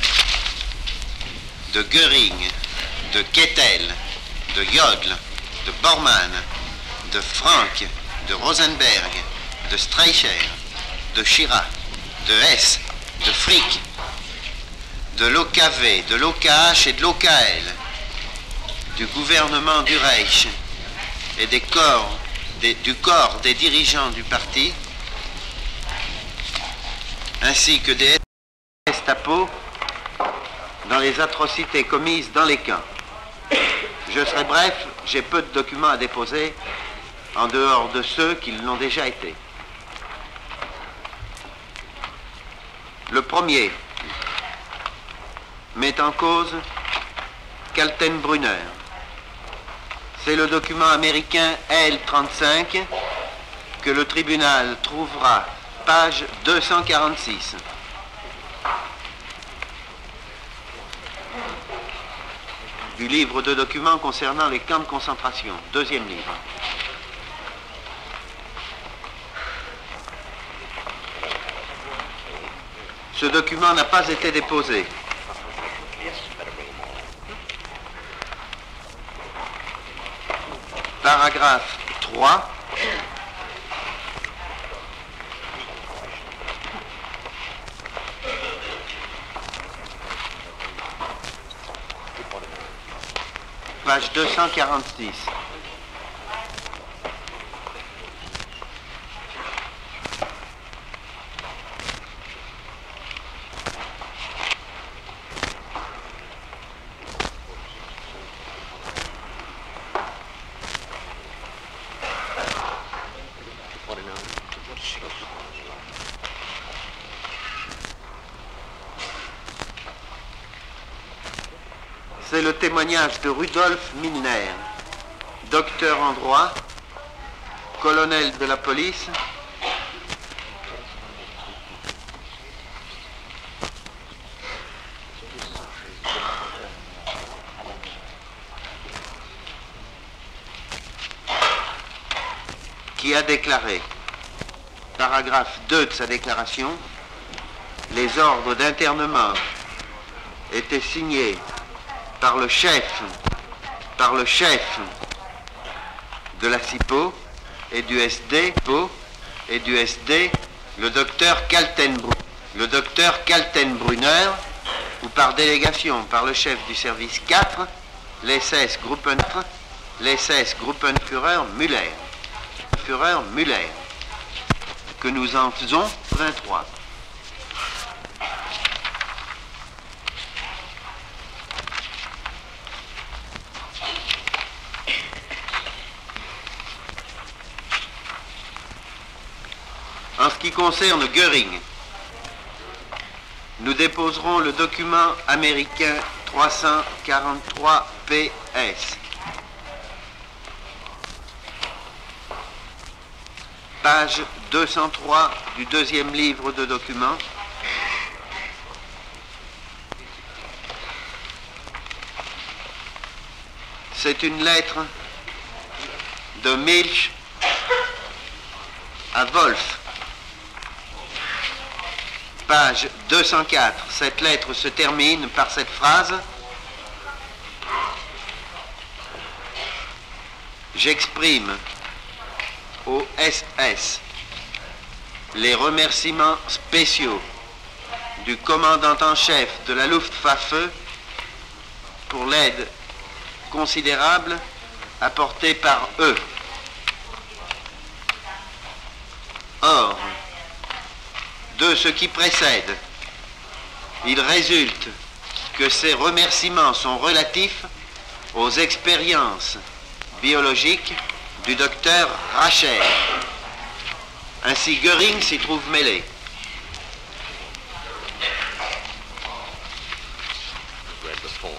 Speaker 1: de Göring, de Keitel, de Jodl, de Bormann, de Frank, de Rosenberg, de Streicher, de Chirac, de Hess, de Frick, de l'O K V, de l'O K H et de l'O K L, du gouvernement du Reich et des corps, des, du corps des dirigeants du parti, ainsi que des Gestapo dans les atrocités commises dans les camps. Je serai bref, j'ai peu de documents à déposer en dehors de ceux qui l'ont déjà été. Le premier met en cause Kaltenbrunner. C'est le document américain L trente-cinq que le tribunal trouvera page deux cent quarante-six. Du livre de documents concernant les camps de concentration, deuxième livre. Ce document n'a pas été déposé. Paragraphe trois. Page deux cent quarante-six. C'est le témoignage de Rudolf Milner, docteur en droit, colonel de la police, qui a déclaré, paragraphe deux de sa déclaration, les ordres d'internement étaient signés par le chef par le chef de la CIPO et du S D, et du S D, le docteur Kaltenbrunner, le docteur Kaltenbrunner, ou par délégation par le chef du service quatre, l'S S Gruppen, l'S S Gruppenführer Müller, Führer Müller, que nous en faisons vingt-trois. En ce qui concerne Göring, nous déposerons le document américain trois cent quarante-trois P S. Page deux cent trois du deuxième livre de documents. C'est une lettre de Milch à Wolf. Page deux cent quatre. Cette lettre se termine par cette phrase: j'exprime au S S les remerciements spéciaux du commandant en chef de la Luftwaffe pour l'aide considérable apportée par eux. Or, de ce qui précède, il résulte que ces remerciements sont relatifs aux expériences biologiques du docteur Racher. Ainsi, Göring s'y trouve mêlé.
Speaker 4: Read before.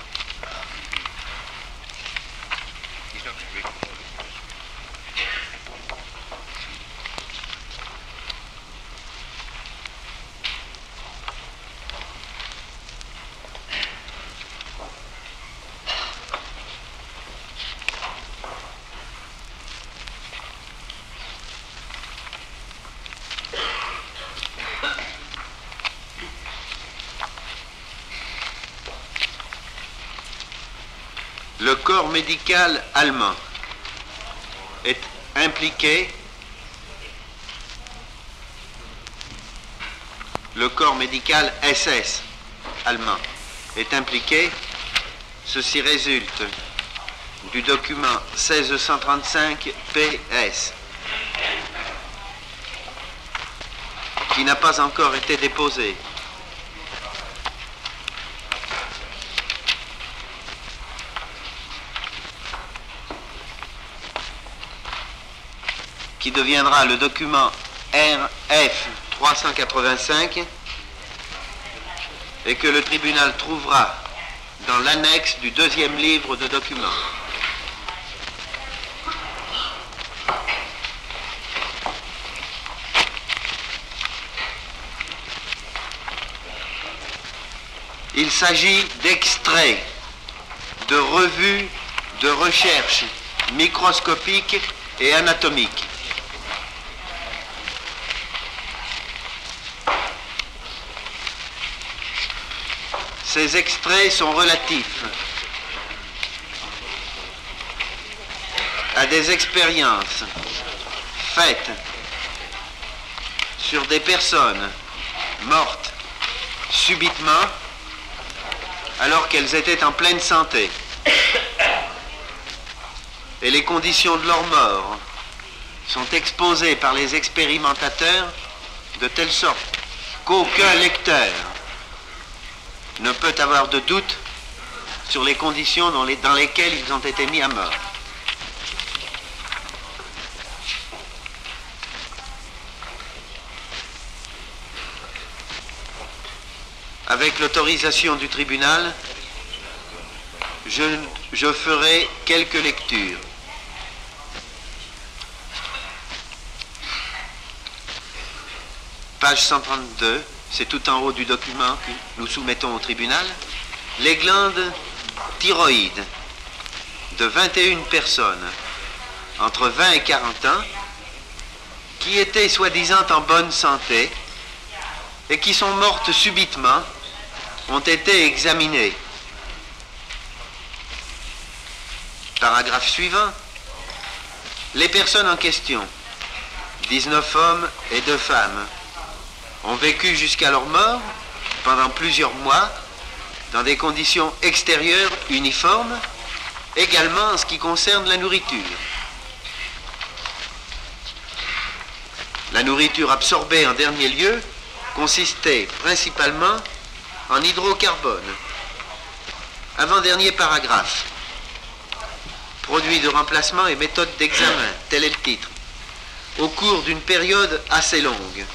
Speaker 1: Le corps médical allemand est impliqué, le corps médical S S allemand est impliqué, ceci résulte du document seize cent trente-cinq P S, qui n'a pas encore été déposé. Qui deviendra le document R F trois cent quatre-vingt-cinq et que le tribunal trouvera dans l'annexe du deuxième livre de documents. Il s'agit d'extraits de revues de recherche microscopiques et anatomiques. Ces extraits sont relatifs à des expériences faites sur des personnes mortes subitement alors qu'elles étaient en pleine santé. Et les conditions de leur mort sont exposées par les expérimentateurs de telle sorte qu'aucun lecteur ne peut avoir de doute sur les conditions dans, les, dans lesquelles ils ont été mis à mort. Avec l'autorisation du tribunal, je, je ferai quelques lectures. Page cent trente-deux. C'est tout en haut du document que nous soumettons au tribunal. Les glandes thyroïdes de vingt et une personnes entre vingt et quarante ans qui étaient soi-disant en bonne santé et qui sont mortes subitement ont été examinées. Paragraphe suivant. Les personnes en question, dix-neuf hommes et deux femmes, ont vécu jusqu'à leur mort, pendant plusieurs mois, dans des conditions extérieures uniformes, également en ce qui concerne la nourriture. La nourriture absorbée en dernier lieu consistait principalement en hydrocarbone. Avant-dernier paragraphe. Produits de remplacement et méthode d'examen, tel est le titre. Au cours d'une période assez longue,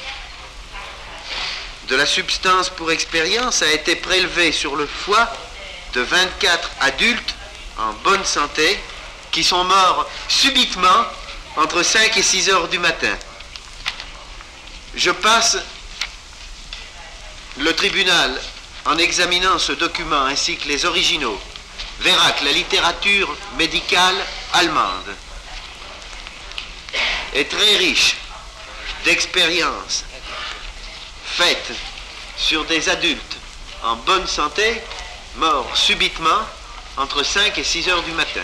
Speaker 1: de la substance pour expérience a été prélevée sur le foie de vingt-quatre adultes en bonne santé qui sont morts subitement entre cinq et six heures du matin. Je passe. Le tribunal, en examinant ce document ainsi que les originaux, verra que la littérature médicale allemande est très riche d'expériences faites sur des adultes en bonne santé, morts subitement entre cinq et six heures du matin.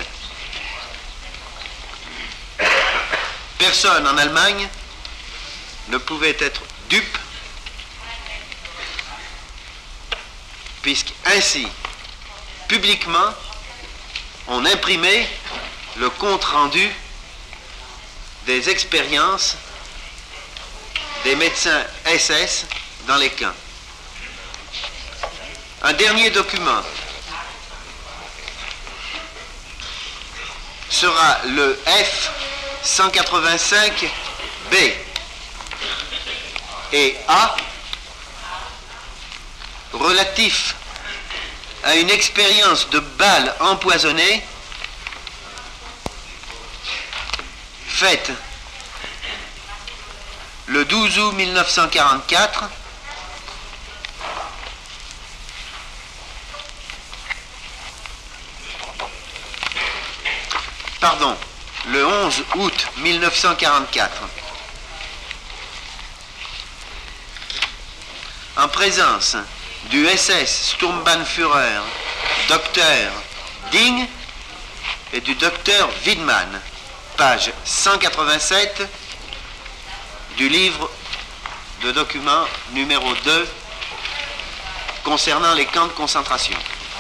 Speaker 1: Personne en Allemagne ne pouvait être dupe, puisque ainsi, publiquement, on imprimait le compte-rendu des expériences des médecins S S dans les camps. Un dernier document sera le F cent quatre-vingt-cinq B et A, relatif à une expérience de balles empoisonnées faite le douze août mille neuf cent quarante-quatre pardon, le onze août mille neuf cent quarante-quatre en présence du S S Sturmbannführer docteur Ding et du docteur Widmann, page cent quatre-vingt-sept du livre de documents numéro deux concernant les camps de concentration.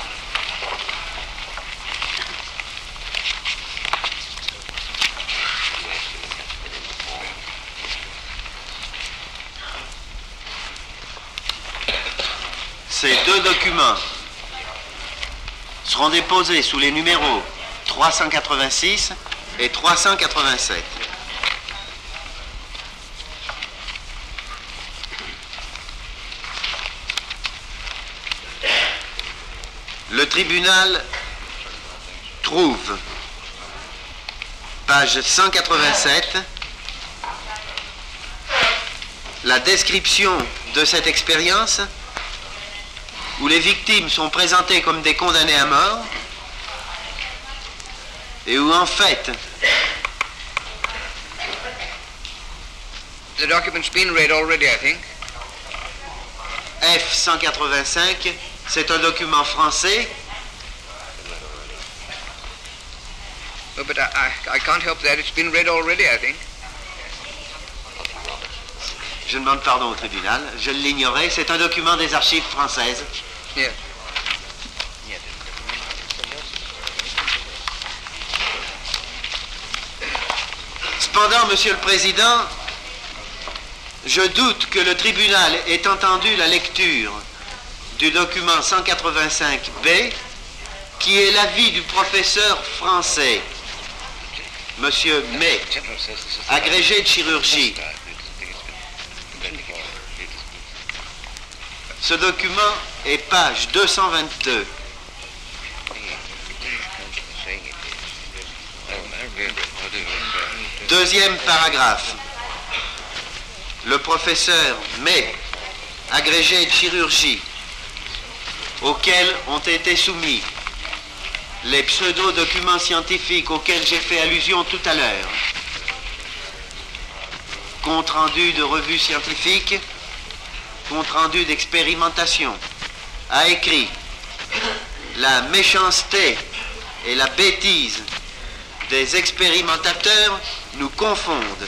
Speaker 1: Ces deux documents seront déposés sous les numéros trois cent quatre-vingt-six et trois cent quatre-vingt-sept. Le tribunal trouve, page cent quatre-vingt-sept, la description de cette expérience où les victimes sont présentées comme des condamnés à mort et où en fait
Speaker 2: The document's been read already, I think.
Speaker 1: F cent quatre-vingt-cinq, c'est un document français.
Speaker 2: Oh, but I, I, I can't help that. It's been read already, I think.
Speaker 1: Je demande pardon au tribunal, je l'ignorais, c'est un document des archives françaises.
Speaker 2: Yes.
Speaker 1: Cependant, Monsieur le Président, je doute que le tribunal ait entendu la lecture du document cent quatre-vingt-cinq B, qui est l'avis du professeur français, Monsieur May, agrégé de chirurgie. Ce document est page deux cent vingt-deux. Deuxième paragraphe. Le professeur May, agrégé de chirurgie, auquel ont été soumis les pseudo-documents scientifiques auxquels j'ai fait allusion tout à l'heure, compte rendu de revue scientifique, compte rendu d'expérimentation, a écrit: la méchanceté et la bêtise des expérimentateurs nous confondent.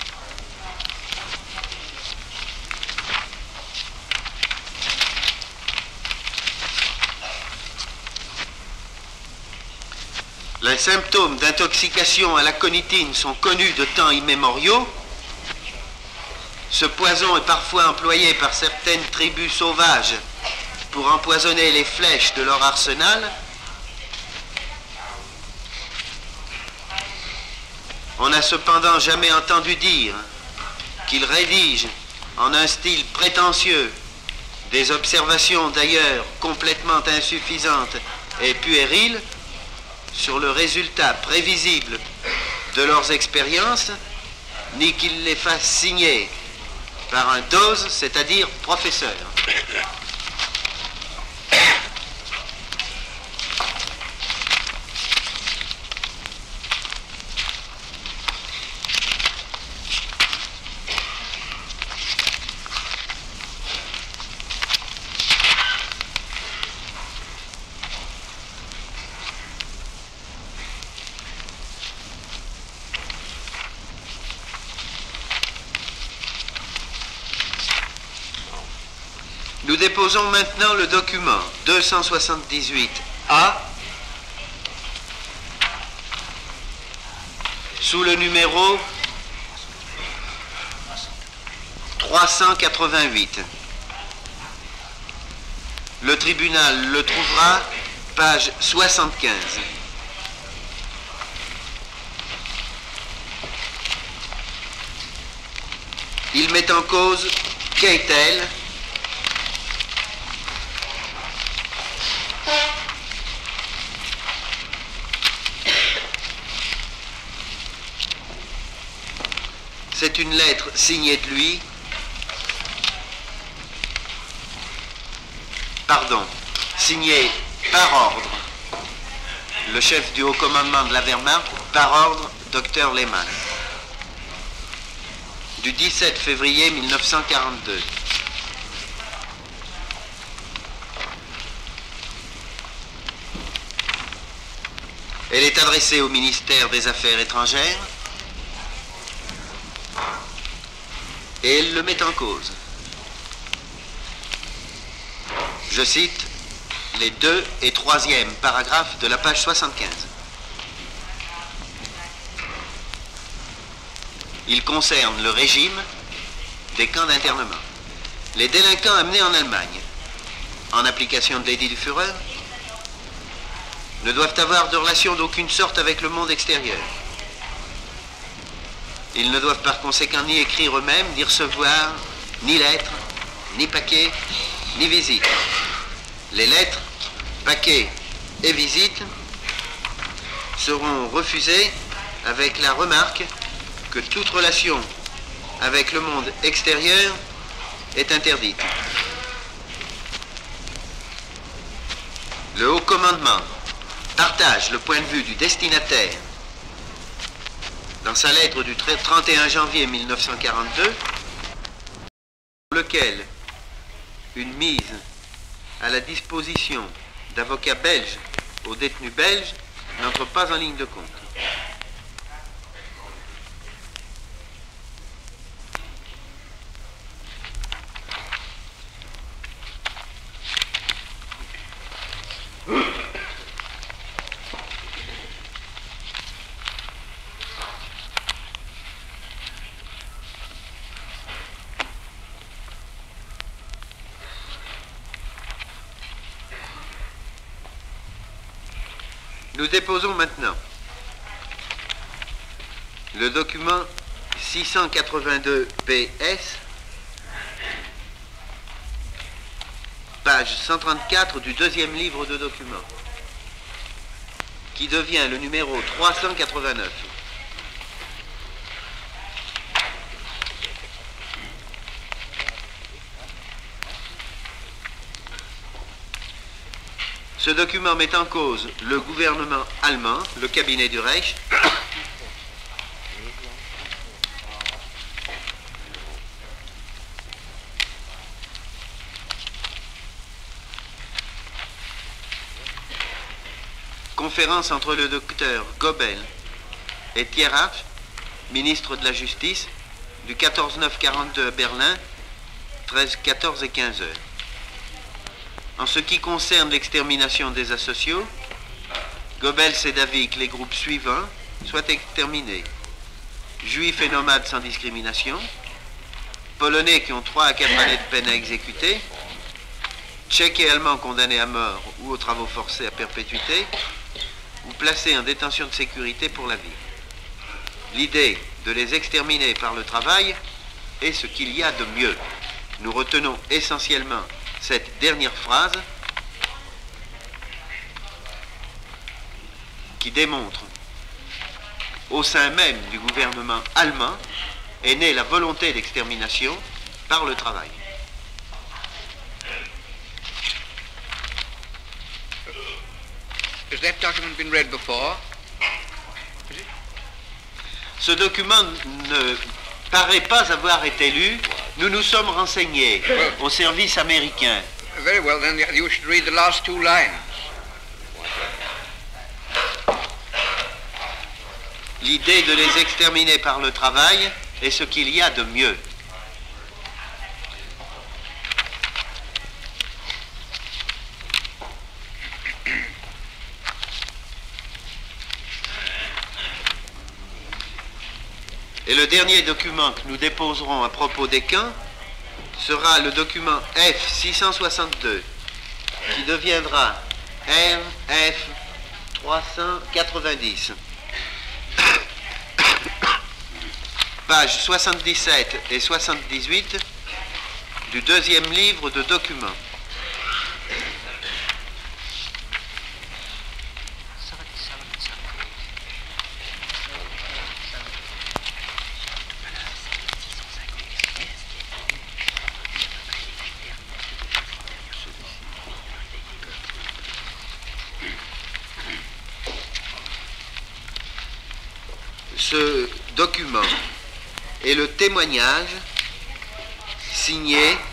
Speaker 1: Les symptômes d'intoxication à l'aconitine sont connus de temps immémoriaux. Ce poison est parfois employé par certaines tribus sauvages pour empoisonner les flèches de leur arsenal. On n'a cependant jamais entendu dire qu'il rédige en un style prétentieux des observations d'ailleurs complètement insuffisantes et puériles sur le résultat prévisible de leurs expériences, ni qu'il les fasse signer par un dose, c'est-à-dire professeur. Nous déposons maintenant le document deux cent soixante-dix-huit A sous le numéro trois cent quatre-vingt-huit. Le tribunal le trouvera page soixante-quinze. Il met en cause Keitel, c'est une lettre signée de lui, pardon, signée par ordre, le chef du haut commandement de la Wehrmacht, par ordre, docteur Lehmann, du dix-sept février mille neuf cent quarante-deux. Elle est adressée au ministère des Affaires étrangères et elle le met en cause. Je cite les deux et troisième paragraphes de la page soixante-quinze. Il concerne le régime des camps d'internement. Les délinquants amenés en Allemagne, en application de l'édit du Führer, ne doivent avoir de relation d'aucune sorte avec le monde extérieur. Ils ne doivent par conséquent ni écrire eux-mêmes, ni recevoir, ni lettres, ni paquets, ni visites. Les lettres, paquets et visites seront refusées avec la remarque que toute relation avec le monde extérieur est interdite. Le haut commandement partage le point de vue du destinataire dans sa lettre du trente et un janvier mille neuf cent quarante-deux, pour lequel une mise à la disposition d'avocats belges aux détenus belges n'entre pas en ligne de compte. Nous déposons maintenant le document six cent quatre-vingt-deux P S, page cent trente-quatre du deuxième livre de documents, qui devient le numéro trois cent quatre-vingt-neuf. Ce document met en cause le gouvernement allemand, le cabinet du Reich, conférence entre le docteur Goebel et Thiérache, ministre de la Justice, du quatorze neuf quarante-deux à Berlin, treize, quatorze et quinze heures. En ce qui concerne l'extermination des asociaux, Goebbels et Davy que les groupes suivants soient exterminés. Juifs et nomades sans discrimination, Polonais qui ont trois à quatre années de peine à exécuter, Tchèques et Allemands condamnés à mort ou aux travaux forcés à perpétuité, ou placés en détention de sécurité pour la vie. L'idée de les exterminer par le travail est ce qu'il y a de mieux. Nous retenons essentiellement cette dernière phrase qui démontre au sein même du gouvernement allemand est née la volonté d'extermination par le travail.
Speaker 2: Has that document been read before?
Speaker 1: Ce document ne paraît pas avoir été lu. Nous nous sommes renseignés au service américain.
Speaker 2: Very well, then you should read the last two lines.
Speaker 1: L'idée de les exterminer par le travail est ce qu'il y a de mieux. Et le dernier document que nous déposerons à propos des camps sera le document F six cent soixante-deux, qui deviendra R F trois cent quatre-vingt-dix. Pages soixante-dix-sept et soixante-dix-huit du deuxième livre de documents. Ce document est le témoignage signé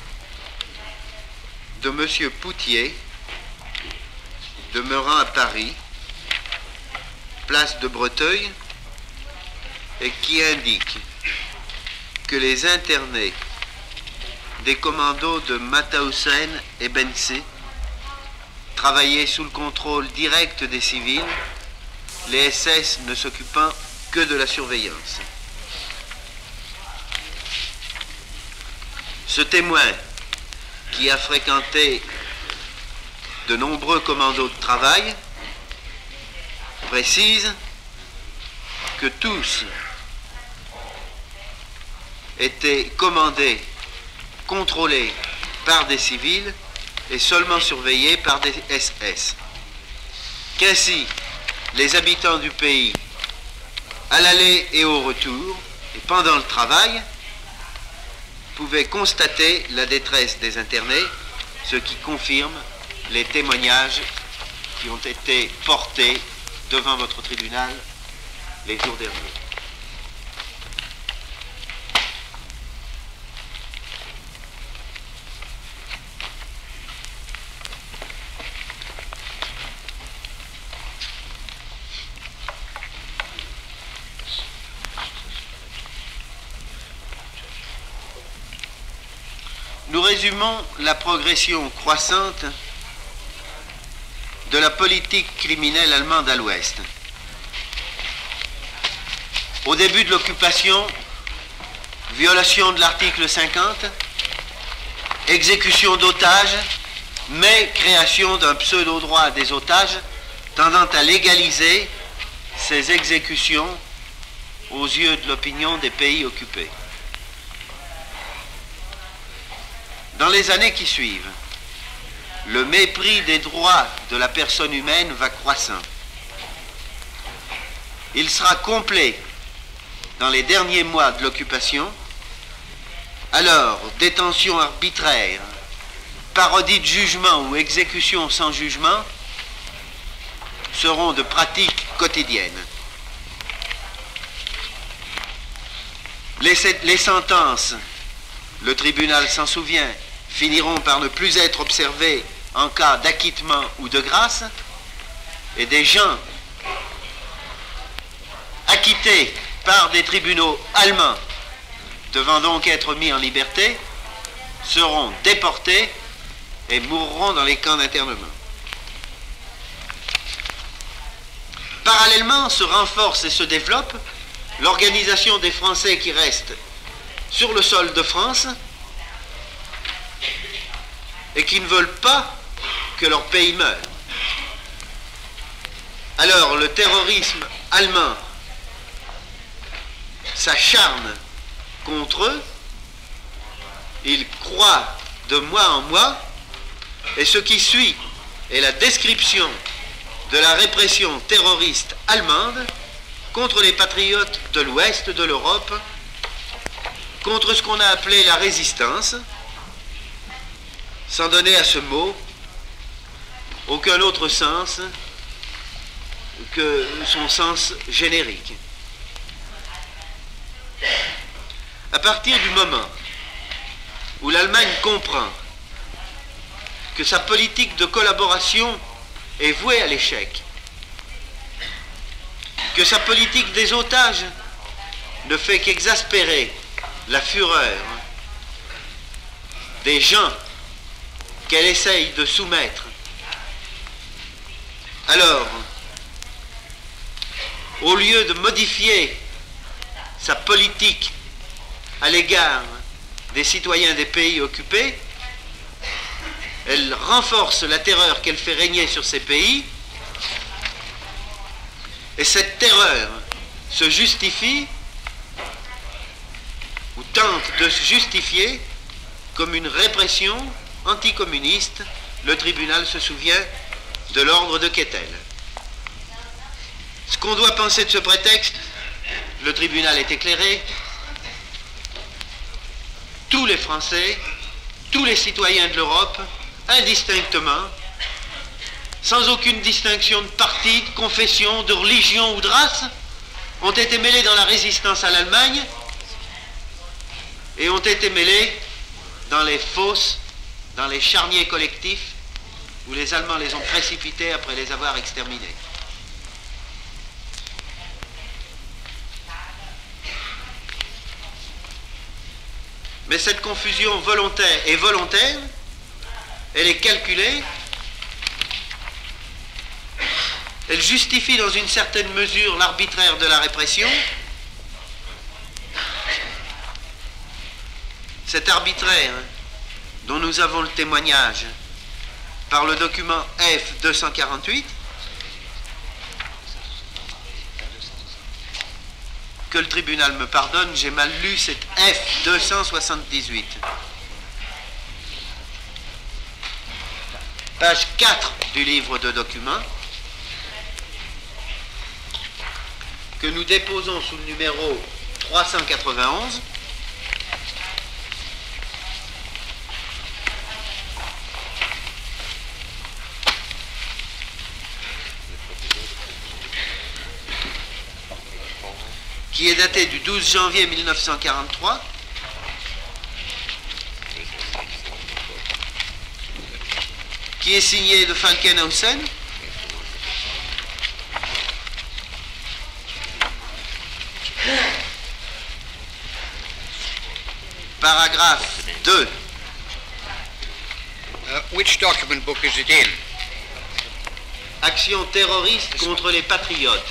Speaker 1: de M. Poutier, demeurant à Paris, place de Breteuil, et qui indique que les internés des commandos de Mauthausen et Bency travaillaient sous le contrôle direct des civils, les S S ne s'occupant que de la surveillance. Ce témoin, qui a fréquenté de nombreux commandos de travail, précise que tous étaient commandés, contrôlés par des civils et seulement surveillés par des S S. Qu'ainsi, les habitants du pays, à l'aller et au retour, et pendant le travail, pouvaient constater la détresse des internés, ce qui confirme les témoignages qui ont été portés devant votre tribunal les jours derniers. Nous résumons la progression croissante de la politique criminelle allemande à l'Ouest. Au début de l'occupation, violation de l'article cinquante, exécution d'otages, mais création d'un pseudo-droit des otages tendant à légaliser ces exécutions aux yeux de l'opinion des pays occupés. Dans les années qui suivent, le mépris des droits de la personne humaine va croissant. Il sera complet dans les derniers mois de l'occupation. Alors, détention arbitraire, parodie de jugement ou exécution sans jugement seront de pratiques quotidiennes. Les, les sentences, le tribunal s'en souvient, finiront par ne plus être observés en cas d'acquittement ou de grâce, et des gens acquittés par des tribunaux allemands, devant donc être mis en liberté, seront déportés et mourront dans les camps d'internement. Parallèlement se renforce et se développe l'organisation des Français qui restent sur le sol de France et qui ne veulent pas que leur pays meure. Alors le terrorisme allemand s'acharne contre eux, ils croient de mois en mois, et ce qui suit est la description de la répression terroriste allemande contre les patriotes de l'ouest de l'Europe, contre ce qu'on a appelé la résistance, sans donner à ce mot aucun autre sens que son sens générique. À partir du moment où l'Allemagne comprend que sa politique de collaboration est vouée à l'échec, que sa politique des otages ne fait qu'exaspérer la fureur des gens qu'elle essaye de soumettre, alors, au lieu de modifier sa politique à l'égard des citoyens des pays occupés, elle renforce la terreur qu'elle fait régner sur ces pays, et cette terreur se justifie, ou tente de se justifier, comme une répression anticommuniste. Le tribunal se souvient de l'ordre de Keitel. Ce qu'on doit penser de ce prétexte, le tribunal est éclairé. Tous les Français, tous les citoyens de l'Europe, indistinctement, sans aucune distinction de parti, de confession, de religion ou de race, ont été mêlés dans la résistance à l'Allemagne et ont été mêlés dans les fosses, dans les charniers collectifs où les Allemands les ont précipités après les avoir exterminés. Mais cette confusion volontaire et volontaire, elle est calculée, elle justifie dans une certaine mesure l'arbitraire de la répression. Cet arbitraire dont nous avons le témoignage par le document F deux cent quarante-huit, que le tribunal me pardonne, j'ai mal lu, c'est F deux cent soixante-dix-huit. Page quatre du livre de documents, que nous déposons sous le numéro trois cent quatre-vingt-onze. Qui est daté du douze janvier mille neuf cent quarante-trois, qui est signé de Falkenhausen, paragraphe deux.
Speaker 2: Uh, which document book is it in?
Speaker 1: Action terroriste contre les patriotes.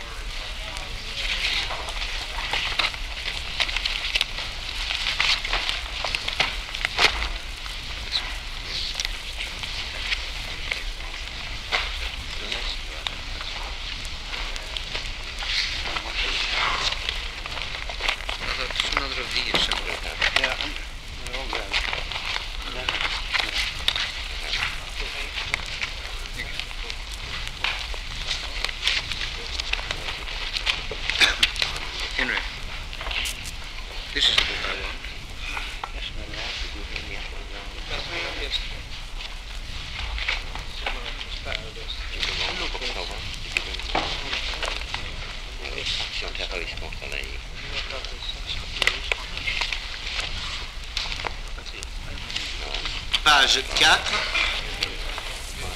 Speaker 1: Page quatre,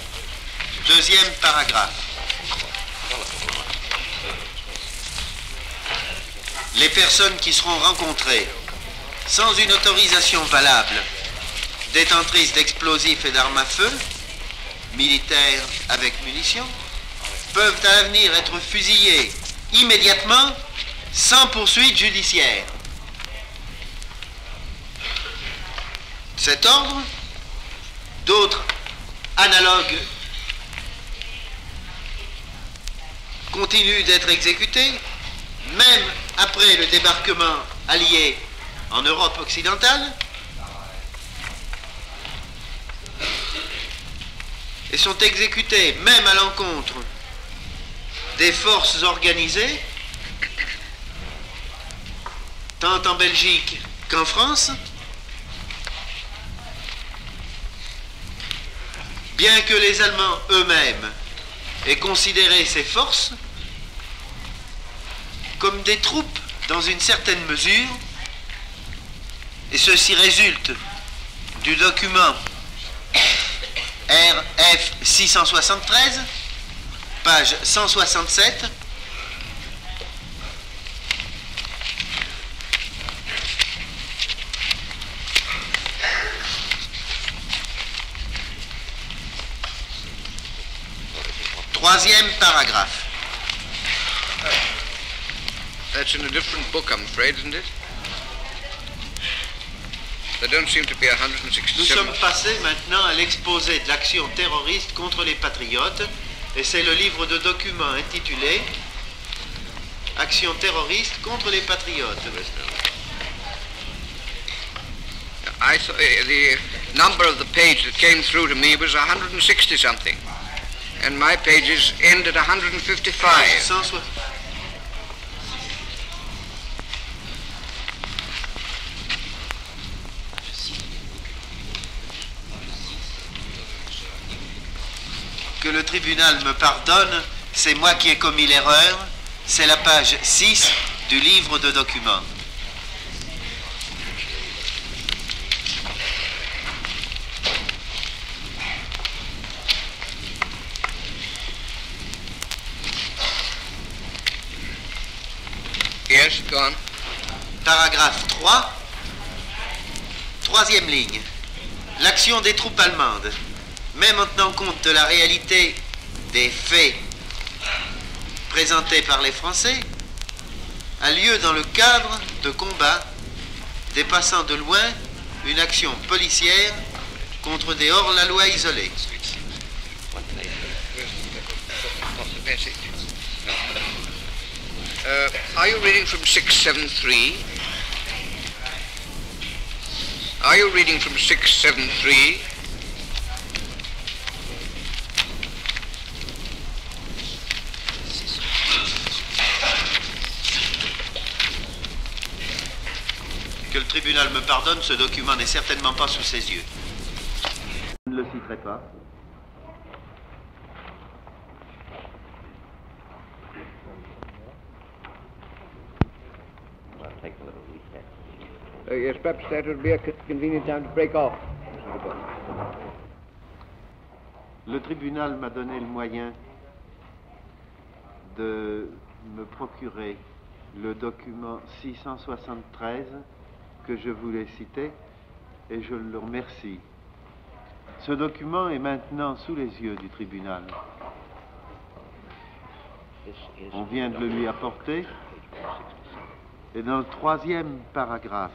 Speaker 1: deuxième paragraphe. les personnes qui seront rencontrées sans une autorisation valable, détentrices d'explosifs et d'armes à feu, militaires avec munitions, peuvent à l'avenir être fusillées immédiatement sans poursuite judiciaire. Cet ordre, d'autres analogues, continuent d'être exécutés, même après le débarquement allié en Europe occidentale, et sont exécutés même à l'encontre des forces organisées, tant en Belgique qu'en France, bien que les Allemands eux-mêmes aient considéré ces forces comme des troupes dans une certaine mesure, et ceci résulte du document R F six cent soixante-treize, page cent soixante-sept, troisième paragraphe.
Speaker 2: That's in a different book, I'm afraid, isn't it? There don't seem to be one hundred
Speaker 1: Nous
Speaker 2: sixty-seven.
Speaker 1: sommes passés maintenant à l'exposé de l'action terroriste contre les patriotes, et c'est le livre de documents intitulé Action terroriste contre les patriotes.
Speaker 2: I thought uh, the number of the page that came through to me was one hundred sixty something, and my pages end at one hundred fifty-five.
Speaker 1: cent soixante. Que le tribunal me pardonne, c'est moi qui ai commis l'erreur, c'est la page six du livre de documents.
Speaker 2: Yes, go on.
Speaker 1: Paragraphe trois, troisième ligne. L'action des troupes allemandes, même en tenant compte de la réalité des faits présentés par les Français, a lieu dans le cadre de combats dépassant de loin une action policière contre des hors-la-loi isolés.
Speaker 2: Uh, are you reading from six seventy-three? Are you reading from six seventy-three?
Speaker 1: Que le tribunal me pardonne, ce document n'est certainement pas sous ses yeux. Je ne le citerai pas.
Speaker 2: Uh, yes, perhaps that would be a convenient time to break off.
Speaker 1: Le tribunal m'a donné le moyen de me procurer le document six cent soixante-treize que je voulais citer, et je le remercie. Ce document est maintenant sous les yeux du tribunal. On vient de le lui apporter, et dans le troisième paragraphe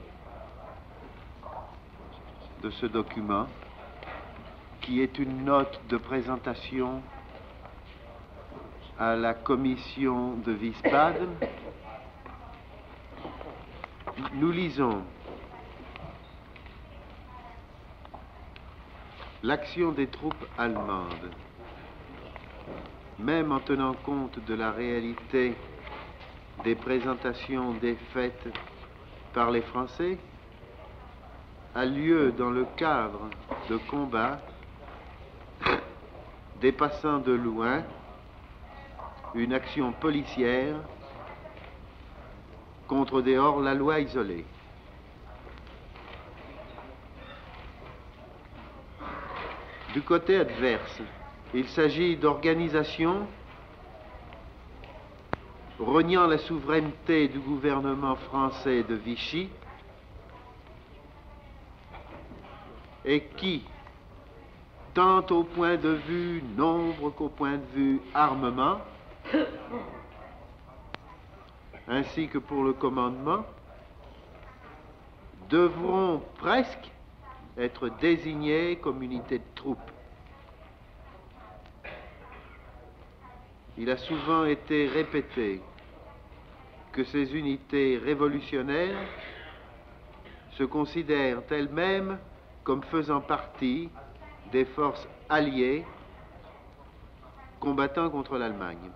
Speaker 1: de ce document, qui est une note de présentation à la commission de Wiesbaden, nous lisons: l'action des troupes allemandes, même en tenant compte de la réalité des présentations des faits par les Français, a lieu dans le cadre de combats dépassant de loin une action policière contre des hors-la-loi isolés. Du côté adverse, il s'agit d'organisations reniant la souveraineté du gouvernement français de Vichy, et qui, tant au point de vue nombre qu'au point de vue armement, ainsi que pour le commandement, devront presque être désignés comme unités de troupes. Il a souvent été répété que ces unités révolutionnaires se considèrent elles-mêmes comme faisant partie des forces alliées combattant contre l'Allemagne.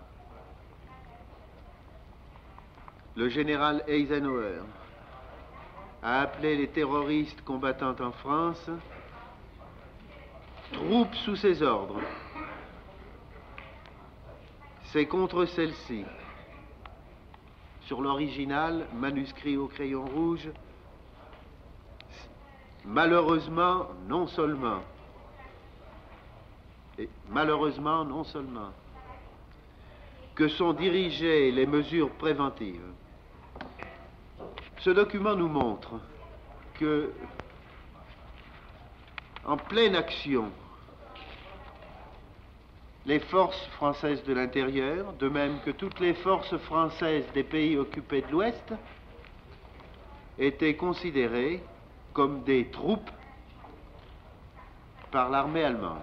Speaker 1: Le général Eisenhower a appelé les terroristes combattant en France troupes sous ses ordres. C'est contre celles-ci, sur l'original, manuscrit au crayon rouge, malheureusement, non seulement, et malheureusement, non seulement, que sont dirigées les mesures préventives. Ce document nous montre que, en pleine action, les forces françaises de l'intérieur, de même que toutes les forces françaises des pays occupés de l'Ouest, étaient considérées comme des troupes par l'armée allemande.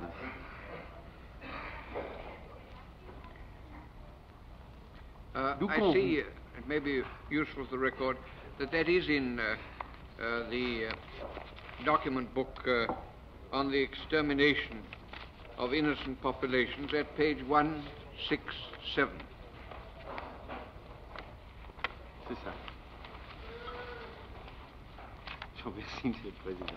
Speaker 2: Uh, I see, uh, it may be useful for the record, that that is in uh, uh, the uh, document book uh, on the extermination of innocent populations at page one sixty-seven.
Speaker 1: C'est ça. Je vous remercie, Monsieur le Président.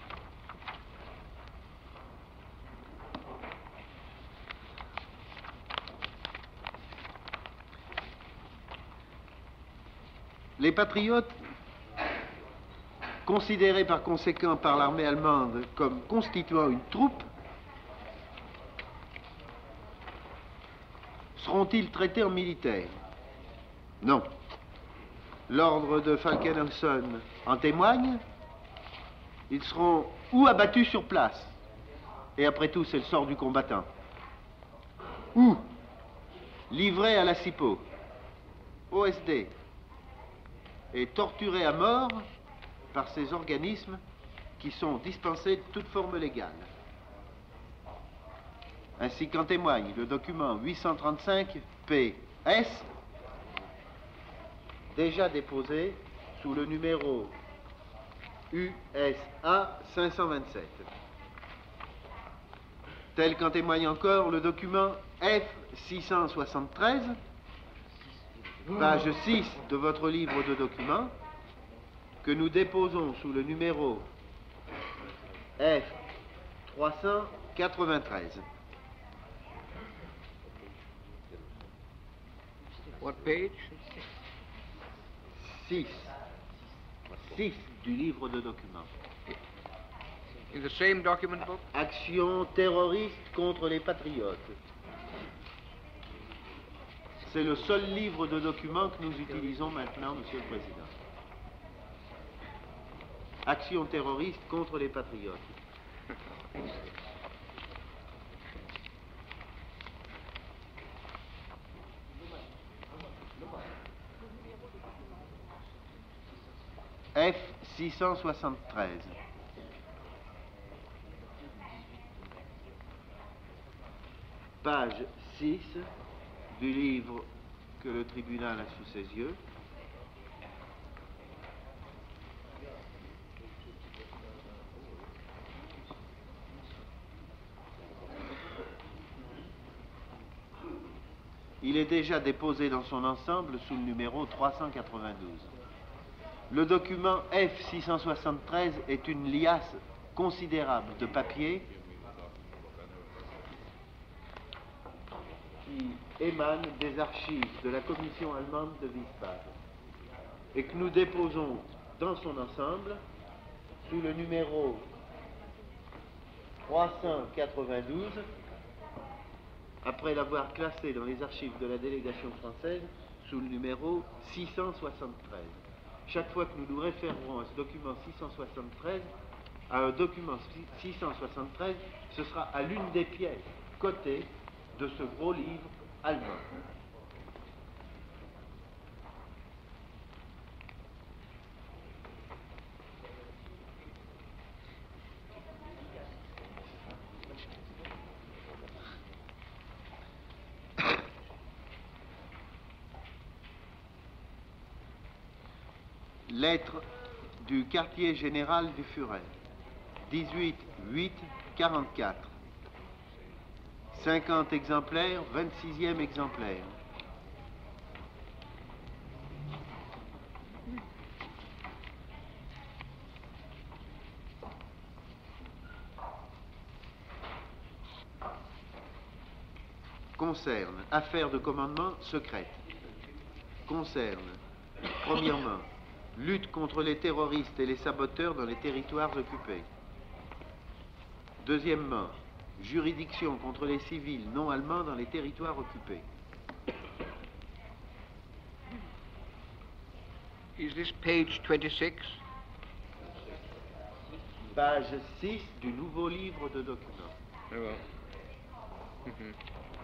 Speaker 1: Les patriotes, considérés par conséquent par l'armée allemande comme constituant une troupe, seront-ils traités en militaires? Non. L'ordre de Falkenhayn en témoigne. Ils seront ou abattus sur place, et après tout c'est le sort du combattant, ou livrés à la SIPO, O S D, et torturés à mort par ces organismes qui sont dispensés de toute forme légale. Ainsi qu'en témoigne le document huit cent trente-cinq P S, déjà déposé sous le numéro U S A cinq cent vingt-sept. Tel qu'en témoigne encore le document F six cent soixante-treize, page six de votre livre de documents, que nous déposons sous le numéro F trois cent quatre-vingt-treize.
Speaker 2: What page?
Speaker 1: six. six du livre de documents.
Speaker 2: In the same document book?
Speaker 1: Action terroriste contre les patriotes. C'est le seul livre de documents que nous utilisons maintenant, Monsieur le Président. Action terroriste contre les patriotes. F six cent soixante-treize. Page six du livre que le tribunal a sous ses yeux. Il est déjà déposé dans son ensemble sous le numéro trois cent quatre-vingt-douze. Le document F six cent soixante-treize est une liasse considérable de papier qui émane des archives de la commission allemande de Wiesbaden et que nous déposons dans son ensemble sous le numéro trois cent quatre-vingt-douze, après l'avoir classé dans les archives de la délégation française sous le numéro six cent soixante-treize. Chaque fois que nous nous référerons à ce document six cent soixante-treize, à un document six cent soixante-treize, ce sera à l'une des pièces cotées de ce gros livre allemand. Lettre du quartier général du Führer, dix-huit huit quarante-quatre. cinquante exemplaires, vingt-sixième exemplaire. Concerne affaires de commandement secrètes. Concerne, premièrement, lutte contre les terroristes et les saboteurs dans les territoires occupés. Deuxièmement, juridiction contre les civils non allemands dans les territoires occupés.
Speaker 2: Is this page twenty-six?
Speaker 1: Page six du nouveau livre de documents.
Speaker 2: Very well. Mhm.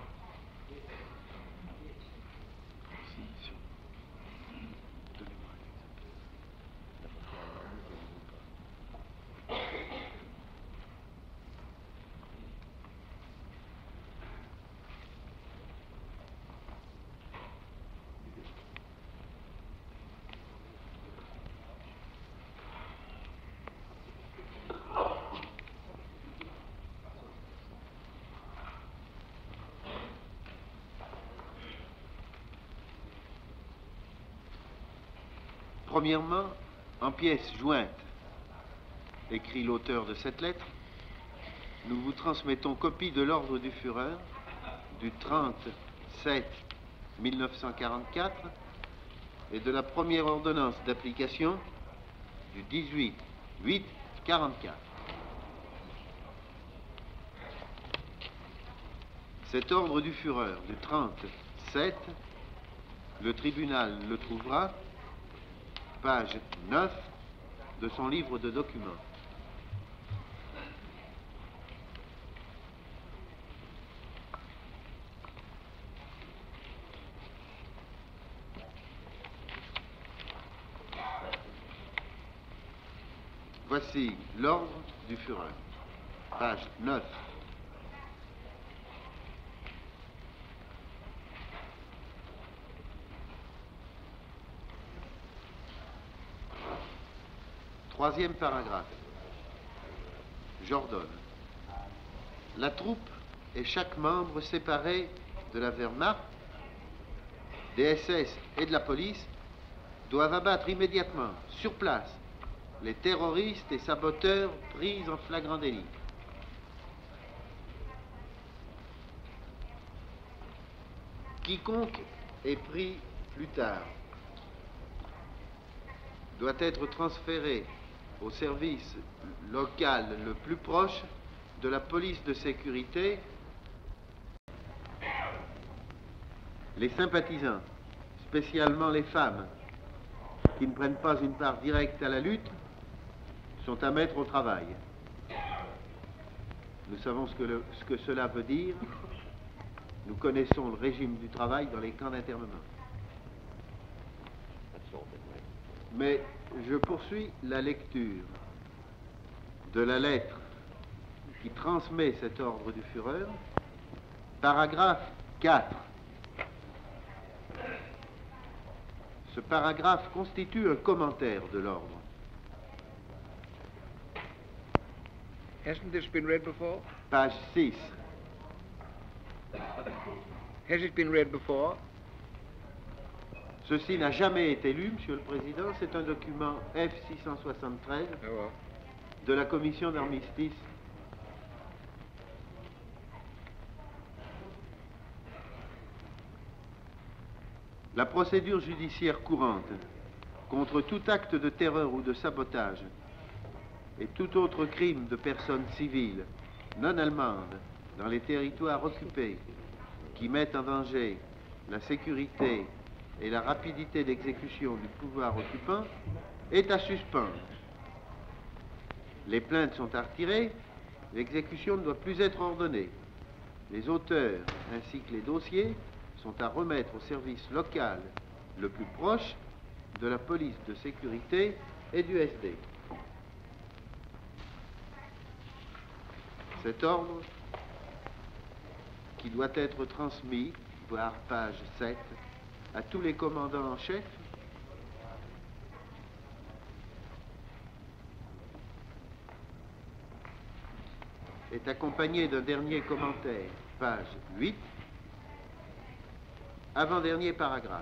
Speaker 1: Premièrement, en pièces jointes, écrit l'auteur de cette lettre, nous vous transmettons copie de l'ordre du Führer du trente-sept mille neuf cent quarante-quatre et de la première ordonnance d'application du dix-huit huit quarante-quatre. Cet ordre du Führer du trente-sept, le tribunal le trouvera page neuf de son livre de documents. Voici l'ordre du Führer, page neuf. Troisième paragraphe. J'ordonne. La troupe et chaque membre séparé de la Wehrmacht, des S S et de la police doivent abattre immédiatement, sur place, les terroristes et saboteurs pris en flagrant délit. Quiconque est pris plus tard doit être transféré au service local le plus proche de la police de sécurité. Les sympathisants, spécialement les femmes, qui ne prennent pas une part directe à la lutte, sont à mettre au travail. Nous savons ce que, le, ce que cela veut dire. Nous connaissons le régime du travail dans les camps d'internement. Mais je poursuis la lecture de la lettre qui transmet cet ordre du Führer, paragraphe quatre. Ce paragraphe constitue un commentaire de l'ordre.
Speaker 2: Hasn't this been read before?
Speaker 1: Page six.
Speaker 2: Has it been read before?
Speaker 1: Ceci n'a jamais été lu, Monsieur le Président. C'est un document F six cent soixante-treize
Speaker 2: Oh, well.
Speaker 1: de la commission d'armistice. La procédure judiciaire courante contre tout acte de terreur ou de sabotage et tout autre crime de personnes civiles non allemandes dans les territoires occupés qui mettent en danger la sécurité et la rapidité d'exécution du pouvoir occupant est à suspendre. Les plaintes sont à retirer, l'exécution ne doit plus être ordonnée. Les auteurs ainsi que les dossiers sont à remettre au service local le plus proche de la police de sécurité et du S D. Cet ordre, qui doit être transmis, voir page sept, à tous les commandants en chef, est accompagné d'un dernier commentaire, page huit, avant-dernier paragraphe.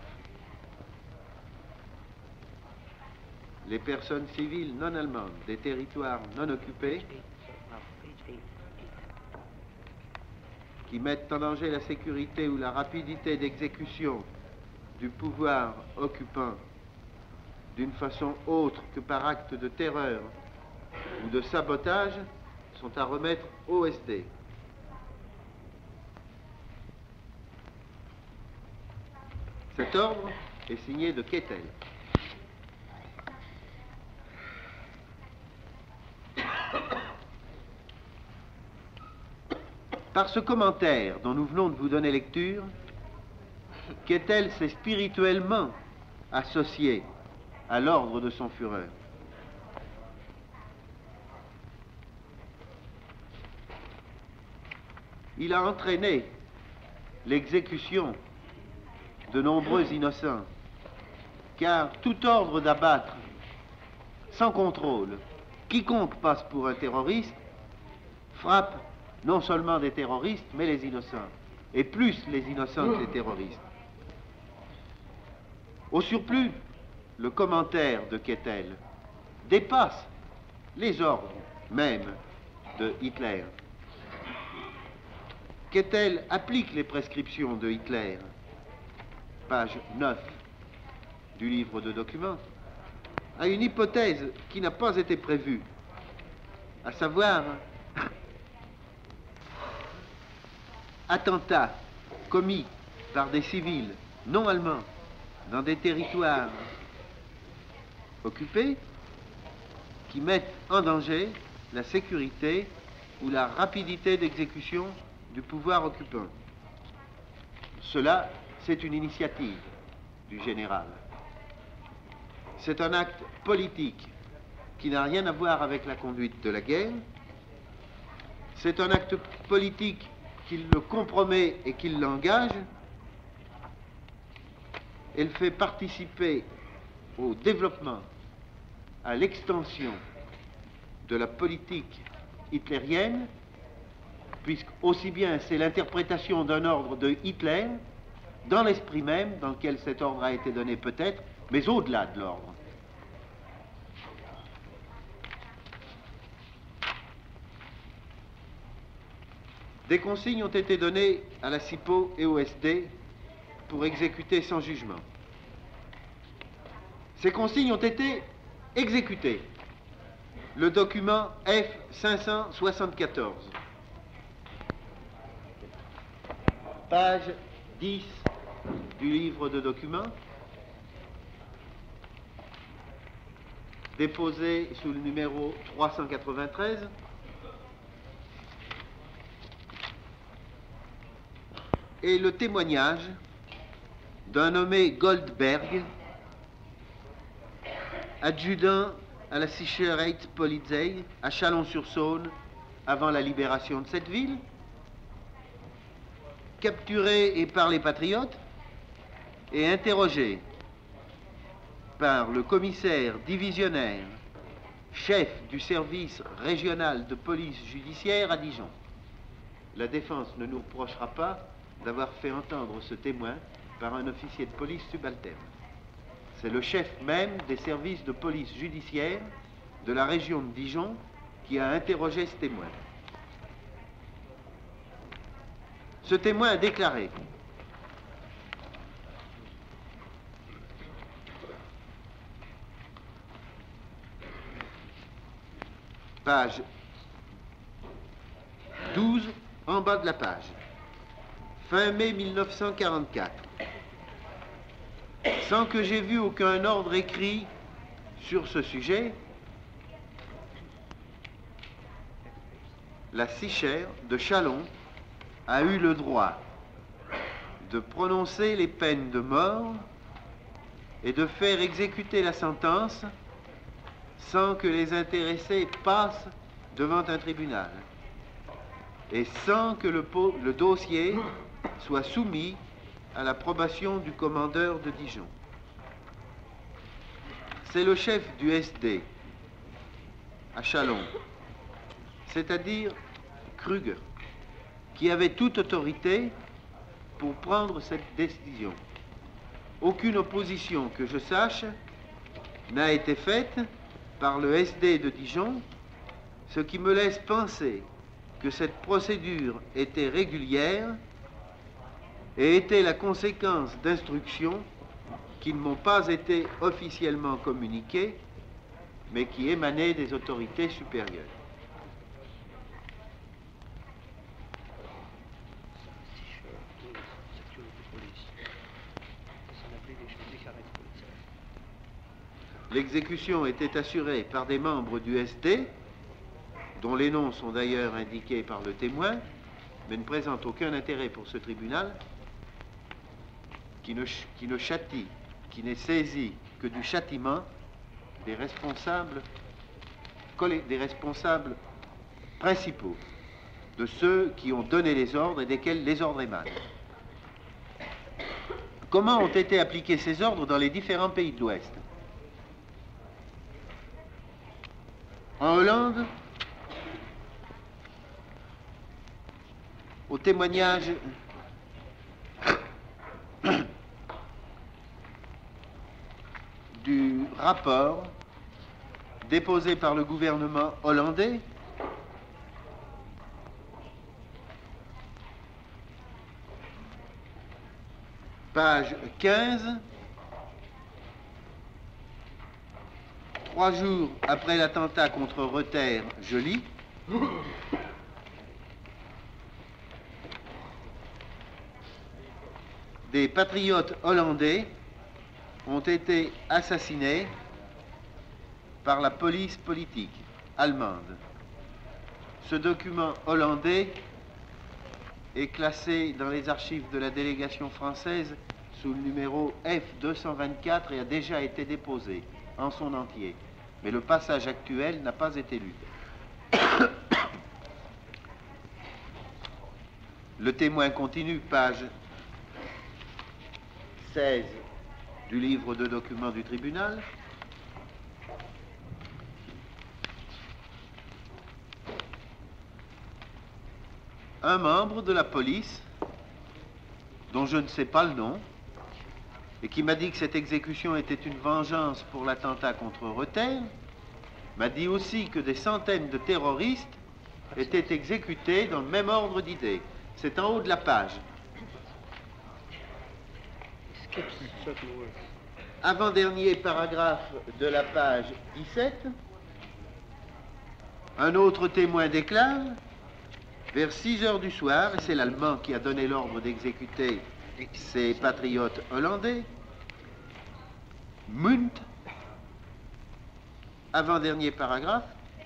Speaker 1: Les personnes civiles non allemandes des territoires non occupés qui mettent en danger la sécurité ou la rapidité d'exécution du pouvoir occupant d'une façon autre que par acte de terreur ou de sabotage sont à remettre au S D. Cet ordre est signé de Kettel. Par ce commentaire dont nous venons de vous donner lecture, Kettel s'est spirituellement associé à l'ordre de son Führer. Il a entraîné l'exécution de nombreux innocents, car tout ordre d'abattre sans contrôle quiconque passe pour un terroriste frappe non seulement des terroristes, mais les innocents, et plus les innocents que les terroristes. Au surplus, le commentaire de Kettel dépasse les ordres même de Hitler. Kettel applique les prescriptions de Hitler, page neuf du livre de documents, à une hypothèse qui n'a pas été prévue, à savoir attentats commis par des civils non allemands dans des territoires occupés qui mettent en danger la sécurité ou la rapidité d'exécution du pouvoir occupant. Cela, c'est une initiative du général. C'est un acte politique qui n'a rien à voir avec la conduite de la guerre. C'est un acte politique qui le compromet et qui l'engage. Elle fait participer au développement, à l'extension de la politique hitlérienne, puisque aussi bien c'est l'interprétation d'un ordre de Hitler, dans l'esprit même dans lequel cet ordre a été donné peut-être, mais au-delà de l'ordre. Des consignes ont été données à la SIPO et au S D pour exécuter sans jugement. Ces consignes ont été exécutées. Le document F cinq cent soixante-quatorze. Page dix du livre de documents, déposé sous le numéro trois cent quatre-vingt-treize, et le témoignage d'un nommé Goldberg, adjudant à la Sicherheitspolizei à Chalon-sur-Saône avant la libération de cette ville, capturé et par les patriotes et interrogé par le commissaire divisionnaire, chef du service régional de police judiciaire à Dijon. La défense ne nous reprochera pas d'avoir fait entendre ce témoin par un officier de police subalterne. C'est le chef même des services de police judiciaire de la région de Dijon qui a interrogé ce témoin. Ce témoin a déclaré: page douze, en bas de la page. Fin mai mille neuf cent quarante-quatre. sans que j'aie vu aucun ordre écrit sur ce sujet, la Sichère de Châlons a eu le droit de prononcer les peines de mort et de faire exécuter la sentence sans que les intéressés passent devant un tribunal et sans que le, le dossier soit soumis à l'approbation du commandeur de Dijon. C'est le chef du S D à Châlons, c'est-à-dire Kruger, qui avait toute autorité pour prendre cette décision. Aucune opposition que je sache n'a été faite par le S D de Dijon, ce qui me laisse penser que cette procédure était régulière et était la conséquence d'instructions qui ne m'ont pas été officiellement communiquées, mais qui émanaient des autorités supérieures. L'exécution était assurée par des membres du S D, dont les noms sont d'ailleurs indiqués par le témoin, mais ne présentent aucun intérêt pour ce tribunal, qui ne, qui ne châtie, qui n'est saisi que du châtiment des responsables, des responsables principaux, de ceux qui ont donné les ordres et desquels les ordres émanent. Comment ont été appliqués ces ordres dans les différents pays de l'Ouest? En Hollande, au témoignage du rapport déposé par le gouvernement hollandais, page quinze, trois jours après l'attentat contre Reuter, je lis: des patriotes hollandais ont été assassinés par la police politique allemande. Ce document hollandais est classé dans les archives de la délégation française sous le numéro F deux cent vingt-quatre et a déjà été déposé en son entier. Mais le passage actuel n'a pas été lu. Le témoin continue, page seize du livre de documents du tribunal. Un membre de la police, dont je ne sais pas le nom, et qui m'a dit que cette exécution était une vengeance pour l'attentat contre Reuter, m'a dit aussi que des centaines de terroristes étaient exécutés dans le même ordre d'idées. C'est en haut de la page. Avant-dernier paragraphe de la page dix-sept, un autre témoin déclare: vers six heures du soir, et c'est l'Allemand qui a donné l'ordre d'exécuter ces patriotes hollandais, Munt, avant-dernier paragraphe,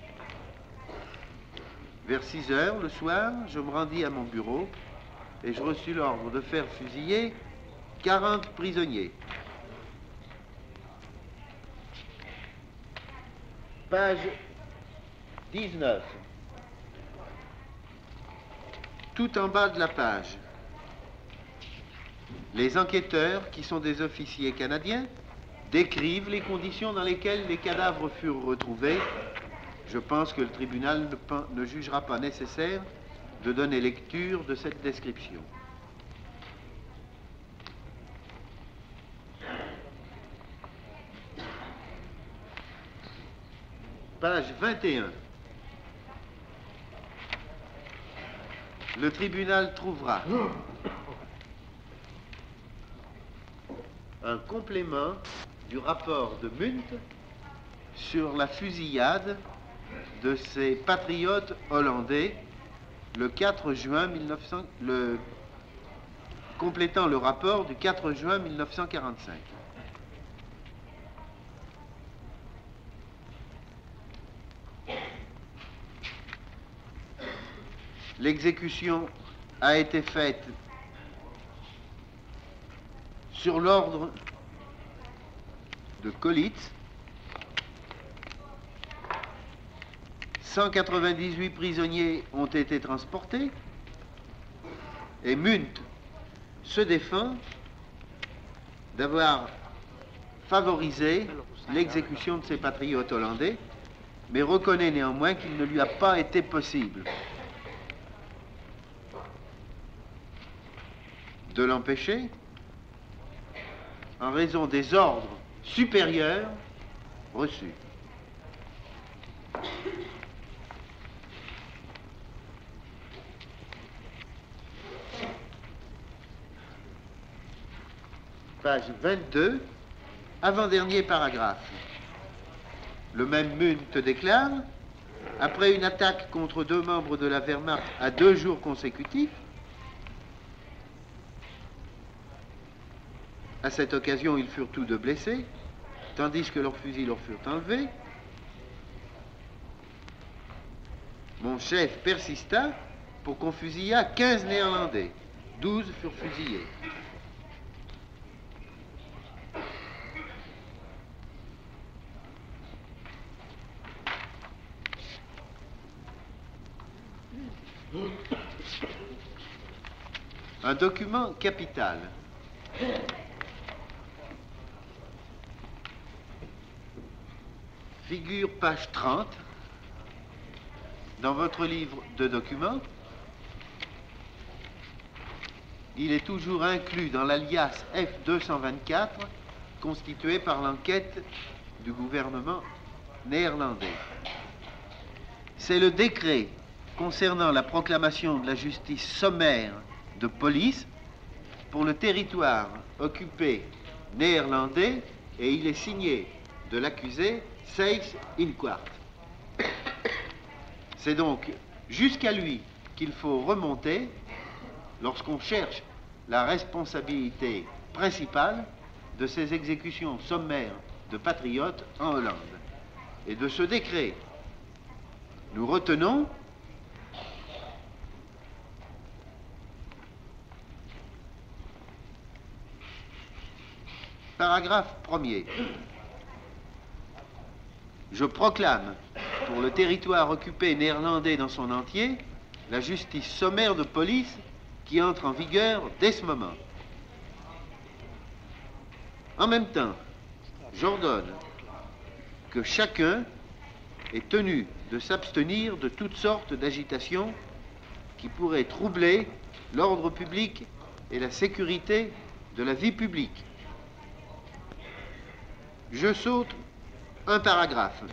Speaker 1: vers six heures le soir, je me rendis à mon bureau et je reçus l'ordre de faire fusiller quarante prisonniers. Page dix-neuf. Tout en bas de la page, les enquêteurs, qui sont des officiers canadiens, décrivent les conditions dans lesquelles les cadavres furent retrouvés. Je pense que le tribunal ne, ne jugera pas nécessaire de donner lecture de cette description. Page vingt et un. Le tribunal trouvera un complément du rapport de Munt sur la fusillade de ces patriotes hollandais le quatre juin mille neuf cents, le, complétant le rapport du quatre juin mille neuf cent quarante-cinq. l'exécution a été faite sur l'ordre de Kolitz. cent quatre-vingt-dix-huit prisonniers ont été transportés et Munthe se défend d'avoir favorisé l'exécution de ses patriotes hollandais, mais reconnaît néanmoins qu'il ne lui a pas été possible de l'empêcher en raison des ordres supérieurs reçus. Page vingt-deux, avant-dernier paragraphe. Le même Munthe déclare, après une attaque contre deux membres de la Wehrmacht à deux jours consécutifs, à cette occasion, ils furent tous deux blessés, tandis que leurs fusils leur furent enlevés. Mon chef persista pour qu'on fusillât quinze Néerlandais. douze furent fusillés. Un document capital. Figure page trente dans votre livre de documents. Il est toujours inclus dans l'alias F deux cent vingt-quatre constitué par l'enquête du gouvernement néerlandais. C'est le décret concernant la proclamation de la justice sommaire de police pour le territoire occupé néerlandais et il est signé de l'accusé Seyss Inquart. C'est donc jusqu'à lui qu'il faut remonter lorsqu'on cherche la responsabilité principale de ces exécutions sommaires de patriotes en Hollande. Et de ce décret, nous retenons paragraphe premier. Je proclame pour le territoire occupé néerlandais dans son entier la justice sommaire de police qui entre en vigueur dès ce moment. En même temps, j'ordonne que chacun est tenu de s'abstenir de toutes sortes d'agitations qui pourraient troubler l'ordre public et la sécurité de la vie publique. Je saute un paragraphe.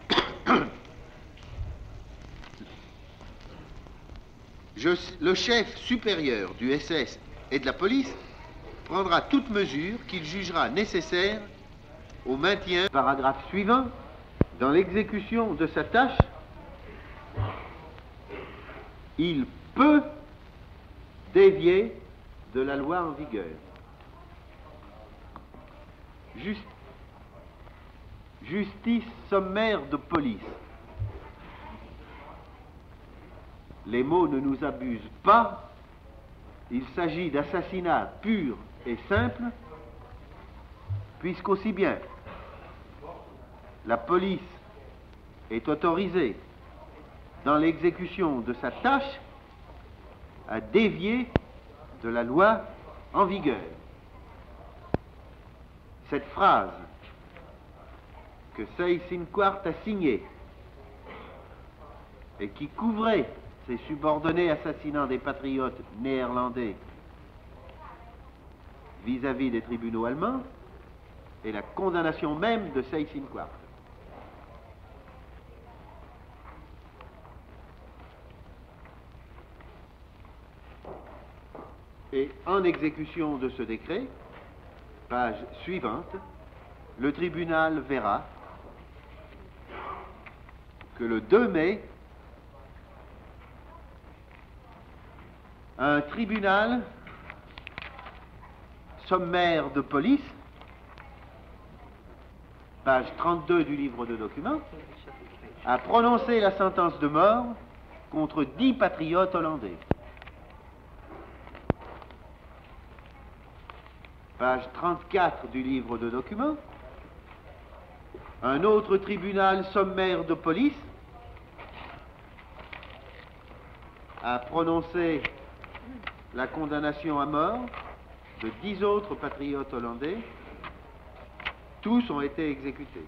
Speaker 1: Je, le chef supérieur du S S et de la police prendra toute mesure qu'il jugera nécessaire au maintien, paragraphe suivant, dans l'exécution de sa tâche, il peut dévier de la loi en vigueur. Juste Justice sommaire de police. Les mots ne nous abusent pas. Il s'agit d'assassinat pur et simple, puisqu'aussi bien la police est autorisée dans l'exécution de sa tâche à dévier de la loi en vigueur. Cette phrase que Seyss Inquart a signée et qui couvrait ces subordonnés assassinant des patriotes néerlandais vis-à-vis des tribunaux allemands est la condamnation même de Seyss Inquart. Et en exécution de ce décret, page suivante, le tribunal verra que le deux mai, un tribunal sommaire de police, page trente-deux du livre de documents, a prononcé la sentence de mort contre dix patriotes hollandais. Page trente-quatre du livre de documents. Un autre tribunal sommaire de police a prononcé la condamnation à mort de dix autres patriotes hollandais. Tous ont été exécutés.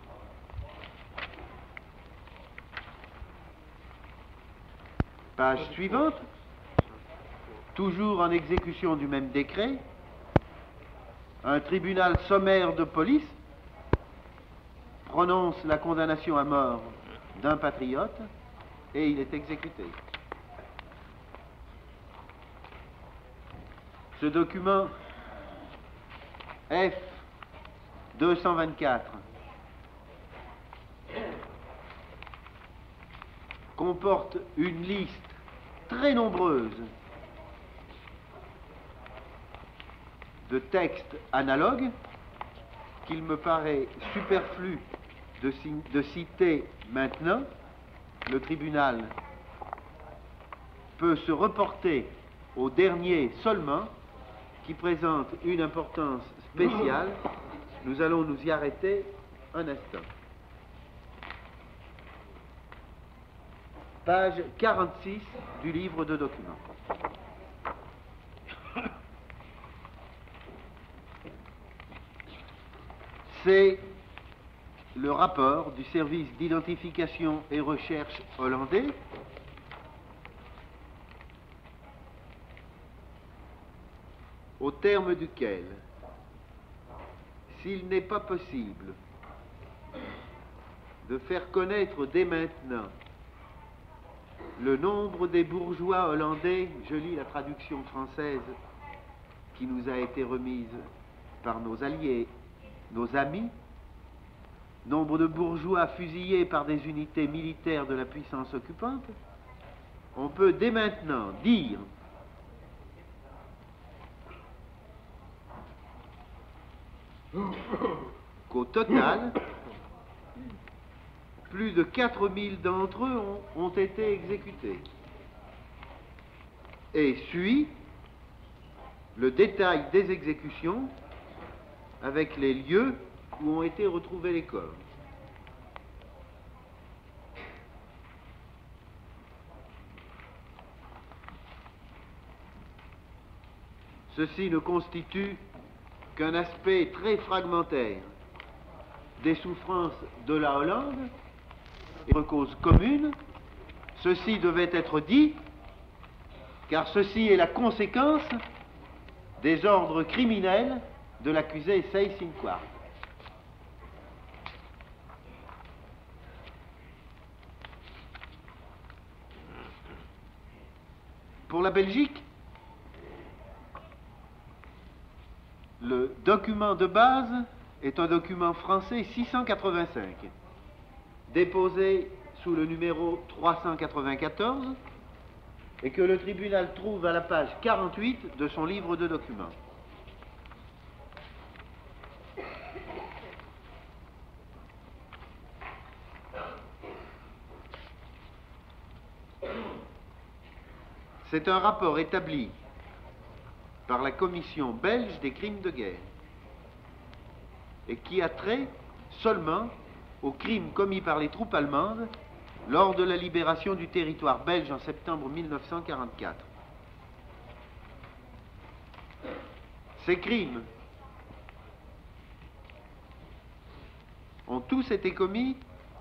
Speaker 1: Page suivante. Toujours en exécution du même décret, un tribunal sommaire de police prononce la condamnation à mort d'un patriote et il est exécuté. Ce document F deux cent vingt-quatre comporte une liste très nombreuse de textes analogues qu'il me paraît superflu de, de citer maintenant. Le tribunal peut se reporter au dernier seulement, qui présente une importance spéciale. Nous allons nous y arrêter un instant. Page quarante-six du livre de documents. C'est le rapport du service d'identification et recherche hollandais au terme duquel, s'il n'est pas possible de faire connaître dès maintenant le nombre des bourgeois hollandais, je lis la traduction française qui nous a été remise par nos alliés, nos amis, nombre de bourgeois fusillés par des unités militaires de la puissance occupante, on peut dès maintenant dire qu'au total, plus de quatre mille d'entre eux ont, ont été exécutés. Et suit le détail des exécutions avec les lieux où ont été retrouvés les corps. Ceci ne constitue qu'un aspect très fragmentaire des souffrances de la Hollande et de causes communes. Ceci devait être dit, car ceci est la conséquence des ordres criminels de l'accusé Seyss Inquart. Pour la Belgique, le document de base est un document français six cent quatre-vingt-cinq, déposé sous le numéro trois cent quatre-vingt-quatorze et que le tribunal trouve à la page quarante-huit de son livre de documents. C'est un rapport établi par la Commission belge des crimes de guerre et qui a trait seulement aux crimes commis par les troupes allemandes lors de la libération du territoire belge en septembre mille neuf cent quarante-quatre. Ces crimes ont tous été commis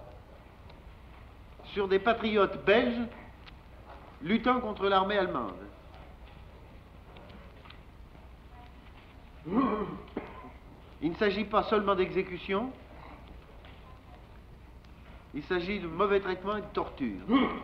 Speaker 1: sur des patriotes belges luttant contre l'armée allemande. Il ne s'agit pas seulement d'exécution, il s'agit de mauvais traitement et de torture.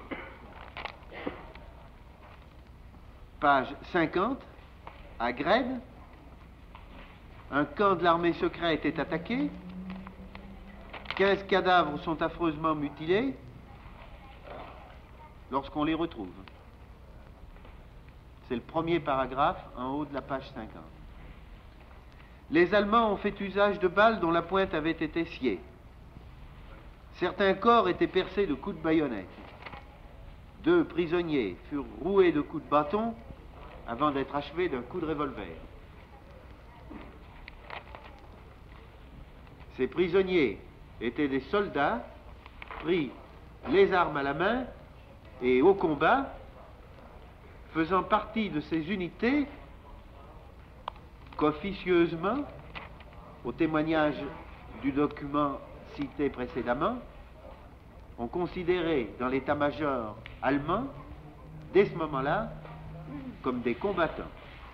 Speaker 1: Page cinquante, à Grède, un camp de l'armée secrète est attaqué, quinze cadavres sont affreusement mutilés lorsqu'on les retrouve. C'est le premier paragraphe en haut de la page cinquante. Les Allemands ont fait usage de balles dont la pointe avait été sciée. Certains corps étaient percés de coups de baïonnette. deux prisonniers furent roués de coups de bâton avant d'être achevés d'un coup de revolver. Ces prisonniers étaient des soldats pris les armes à la main et au combat, faisant partie de ces unités qu'officieusement, au témoignage du document cité précédemment, on considérait dans l'état-major allemand, dès ce moment-là, comme des combattants.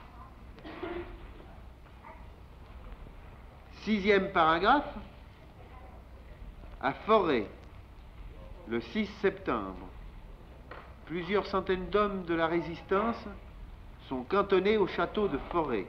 Speaker 1: Sixième paragraphe, à Forêt, le six septembre, plusieurs centaines d'hommes de la résistance sont cantonnés au château de Forêt.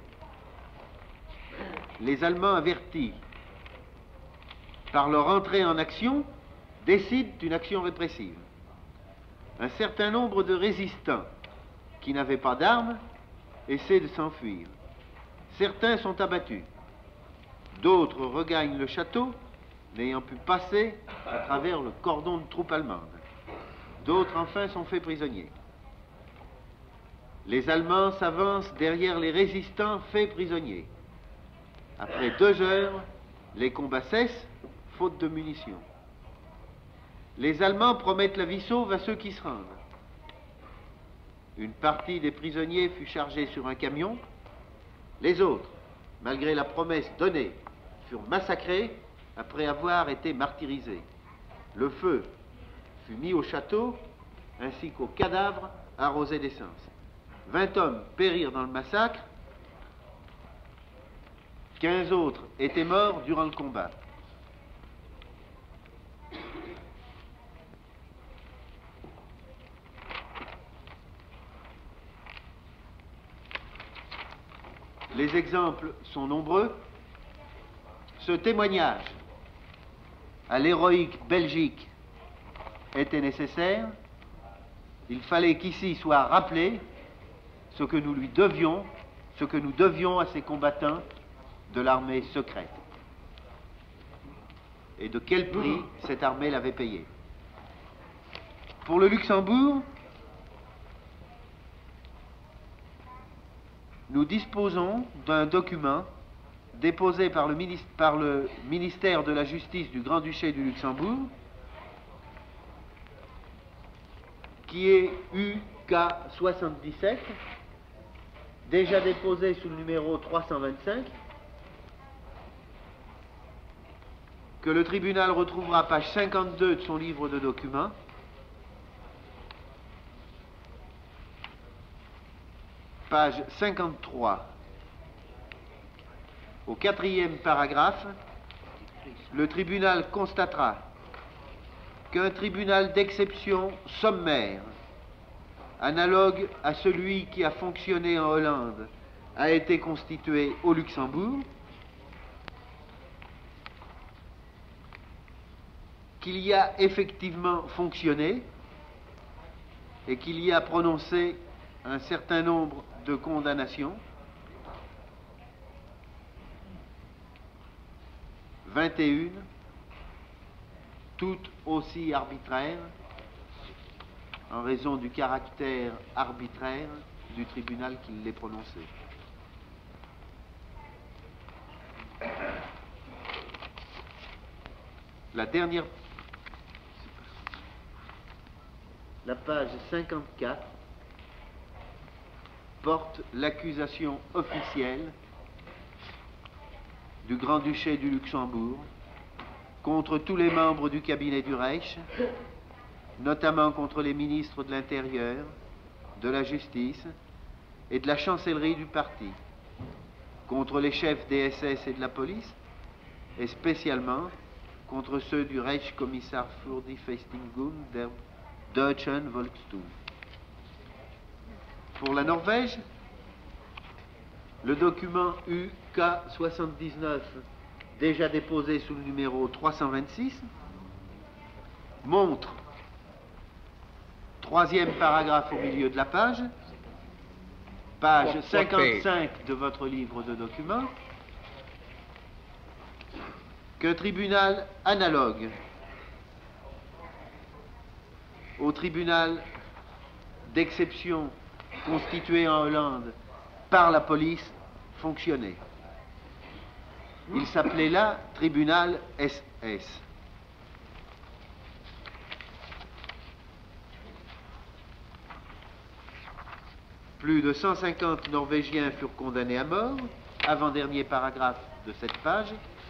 Speaker 1: Les Allemands avertis par leur entrée en action décident d'une action répressive. Un certain nombre de résistants qui n'avaient pas d'armes essaient de s'enfuir. Certains sont abattus. D'autres regagnent le château, n'ayant pu passer à travers le cordon de troupes allemandes. D'autres, enfin, sont faits prisonniers. Les Allemands s'avancent derrière les résistants faits prisonniers. Après deux heures, les combats cessent, faute de munitions. Les Allemands promettent la vie sauve à ceux qui se rendent. Une partie des prisonniers fut chargée sur un camion. Les autres, malgré la promesse donnée, furent massacrés après avoir été martyrisés. Le feu fut mis au château ainsi qu'aux cadavres arrosés d'essence. Vingt hommes périrent dans le massacre. Quinze autres étaient morts durant le combat. Les exemples sont nombreux. Ce témoignage à l'héroïque Belgique était nécessaire. Il fallait qu'ici soit rappelé ce que nous lui devions, ce que nous devions à ces combattants de l'armée secrète. Et de quel prix cette armée l'avait payé. Pour le Luxembourg, nous disposons d'un document déposé par le, ministère, par le ministère de la Justice du Grand-Duché du Luxembourg, qui est U K soixante-dix-sept, déjà déposé sous le numéro trois cent vingt-cinq, que le tribunal retrouvera page cinquante-deux de son livre de documents, page cinquante-trois. Au quatrième paragraphe, le tribunal constatera qu'un tribunal d'exception sommaire, analogue à celui qui a fonctionné en Hollande, a été constitué au Luxembourg, qu'il y a effectivement fonctionné et qu'il y a prononcé un certain nombre de condamnations, vingt et une, toutes aussi arbitraires, en raison du caractère arbitraire du tribunal qui les prononçait. La dernière, la page cinquante-quatre, porte l'accusation officielle du Grand-Duché du Luxembourg contre tous les membres du cabinet du Reich, notamment contre les ministres de l'Intérieur, de la Justice et de la chancellerie du parti, contre les chefs des S S et de la police, et spécialement contre ceux du Reichskommissar für die Festlegung der Deutschen Volkstum. Pour la Norvège, le document U K soixante-dix-neuf, déjà déposé sous le numéro trois cent vingt-six, montre, troisième paragraphe au milieu de la page, page cinquante-cinq de votre livre de documents, qu'un tribunal analogue au tribunal d'exception constitué en Hollande par la police fonctionnait. Il s'appelait là tribunal S S. Plus de cent cinquante Norvégiens furent condamnés à mort, avant-dernier paragraphe de cette page.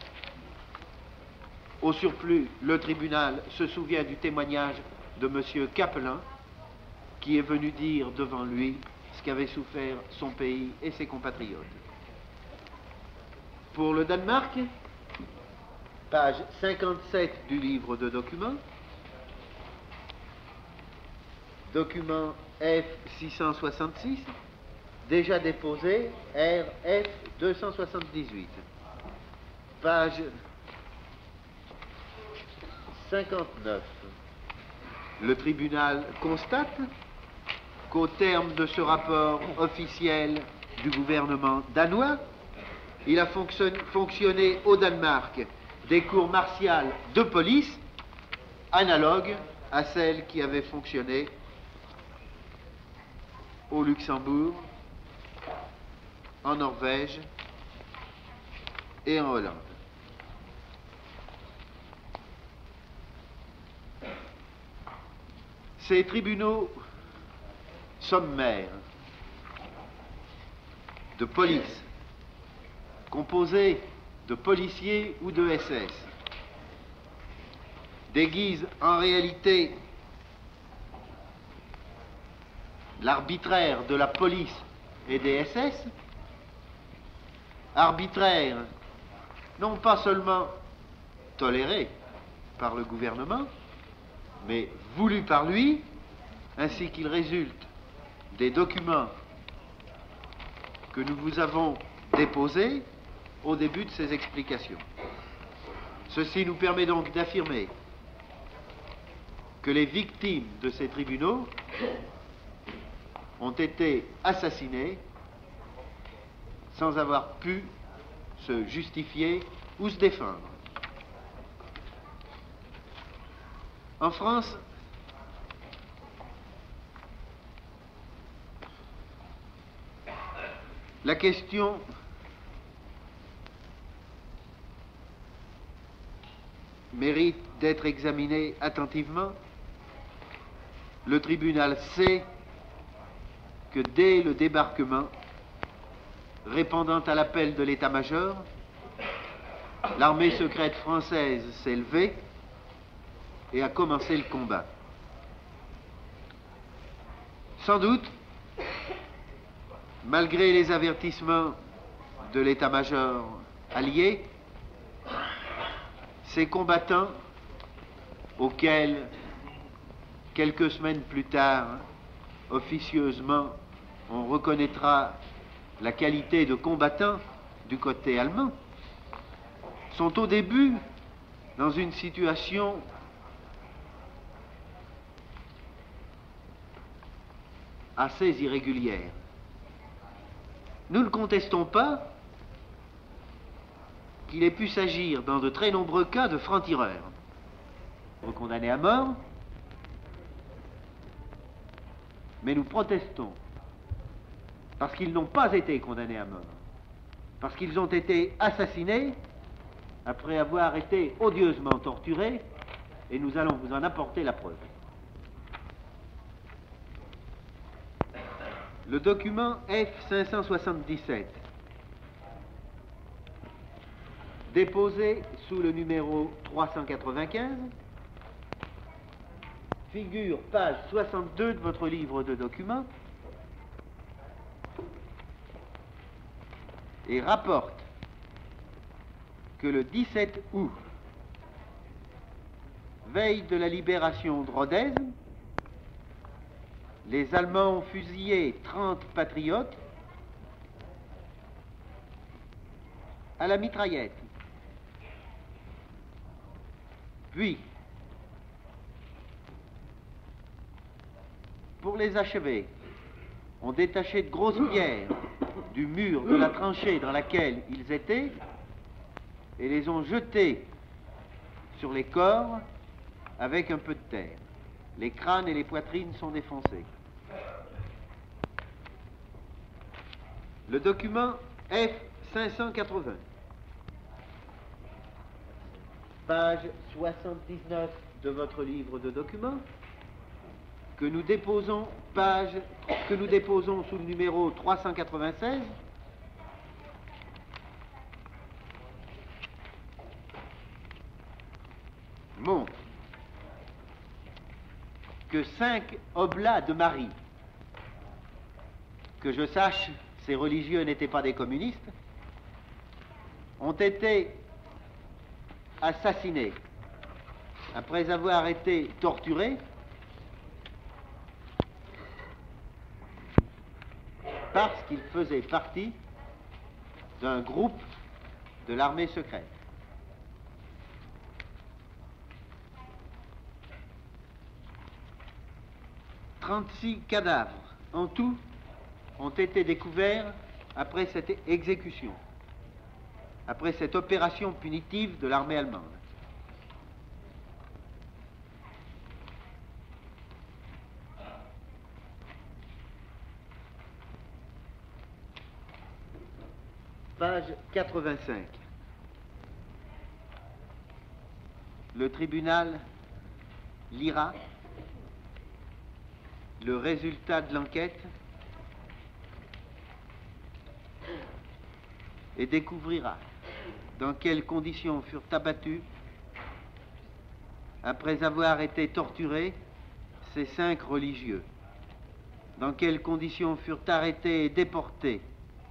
Speaker 1: Au surplus, le tribunal se souvient du témoignage de M. Capelin, qui est venu dire devant lui ce qu'avaient souffert son pays et ses compatriotes. Pour le Danemark, page cinquante-sept du livre de documents, document F six cent soixante-six, déjà déposé R F deux cent soixante-dix-huit, page cinquante-neuf. Le tribunal constate qu'au terme de ce rapport officiel du gouvernement danois, il a fonctionné au Danemark des cours martiales de police analogues à celles qui avaient fonctionné au Luxembourg, en Norvège et en Hollande. Ces tribunaux sommaires de police, composés de policiers ou de S S, déguisent en réalité l'arbitraire de la police et des S S, arbitraire non pas seulement toléré par le gouvernement, mais voulu par lui, ainsi qu'il résulte des documents que nous vous avons déposés au début de ces explications. Ceci nous permet donc d'affirmer que les victimes de ces tribunaux ont été assassinés sans avoir pu se justifier ou se défendre. En France, la question mérite d'être examinée attentivement. Le tribunal sait que dès le débarquement, répondant à l'appel de l'état-major, l'armée secrète française s'est levée et a commencé le combat. Sans doute, malgré les avertissements de l'état-major allié, ces combattants, auxquels, quelques semaines plus tard, officieusement, on reconnaîtra la qualité de combattants du côté allemand, sont au début dans une situation assez irrégulière. Nous ne contestons pas qu'il ait pu s'agir dans de très nombreux cas de francs-tireurs, condamnés à mort, mais nous protestons parce qu'ils n'ont pas été condamnés à mort, parce qu'ils ont été assassinés après avoir été odieusement torturés, et nous allons vous en apporter la preuve. Le document F cinq cent soixante-dix-sept, déposé sous le numéro trois cent quatre-vingt-quinze, figure page soixante-deux de votre livre de documents et rapporte que le dix-sept août, veille de la libération de Rodez, les Allemands ont fusillé trente patriotes à la mitraillette. Puis, pour les achever, on détachait de grosses pierres du mur de la tranchée dans laquelle ils étaient et les ont jetées sur les corps avec un peu de terre. Les crânes et les poitrines sont défoncés. Le document F cinq cent quatre-vingts, page soixante-dix-neuf de votre livre de documents, que nous déposons, page, que nous déposons sous le numéro trois cent quatre-vingt-seize, montre que cinq oblats de Marie, que je sache, ces religieux n'étaient pas des communistes, ont été assassinés après avoir été torturés parce qu'ils faisaient partie d'un groupe de l'armée secrète. trente-six cadavres en tout ont été découverts après cette exécution, après cette opération punitive de l'armée allemande. Page quatre-vingt-cinq. Le tribunal lira le résultat de l'enquête et découvrira dans quelles conditions furent abattus, après avoir été torturés, ces cinq religieux, dans quelles conditions furent arrêtés et déportés,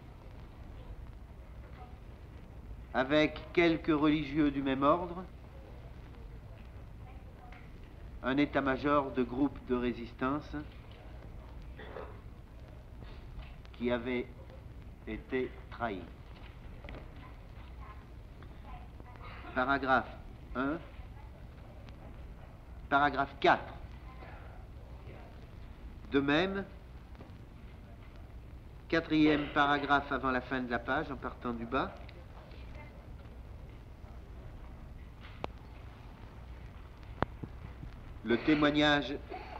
Speaker 1: avec quelques religieux du même ordre, un état-major de groupe de résistance qui avait été trahi. Paragraphe un. Paragraphe quatre. De même, quatrième paragraphe avant la fin de la page, en partant du bas. Le témoignage,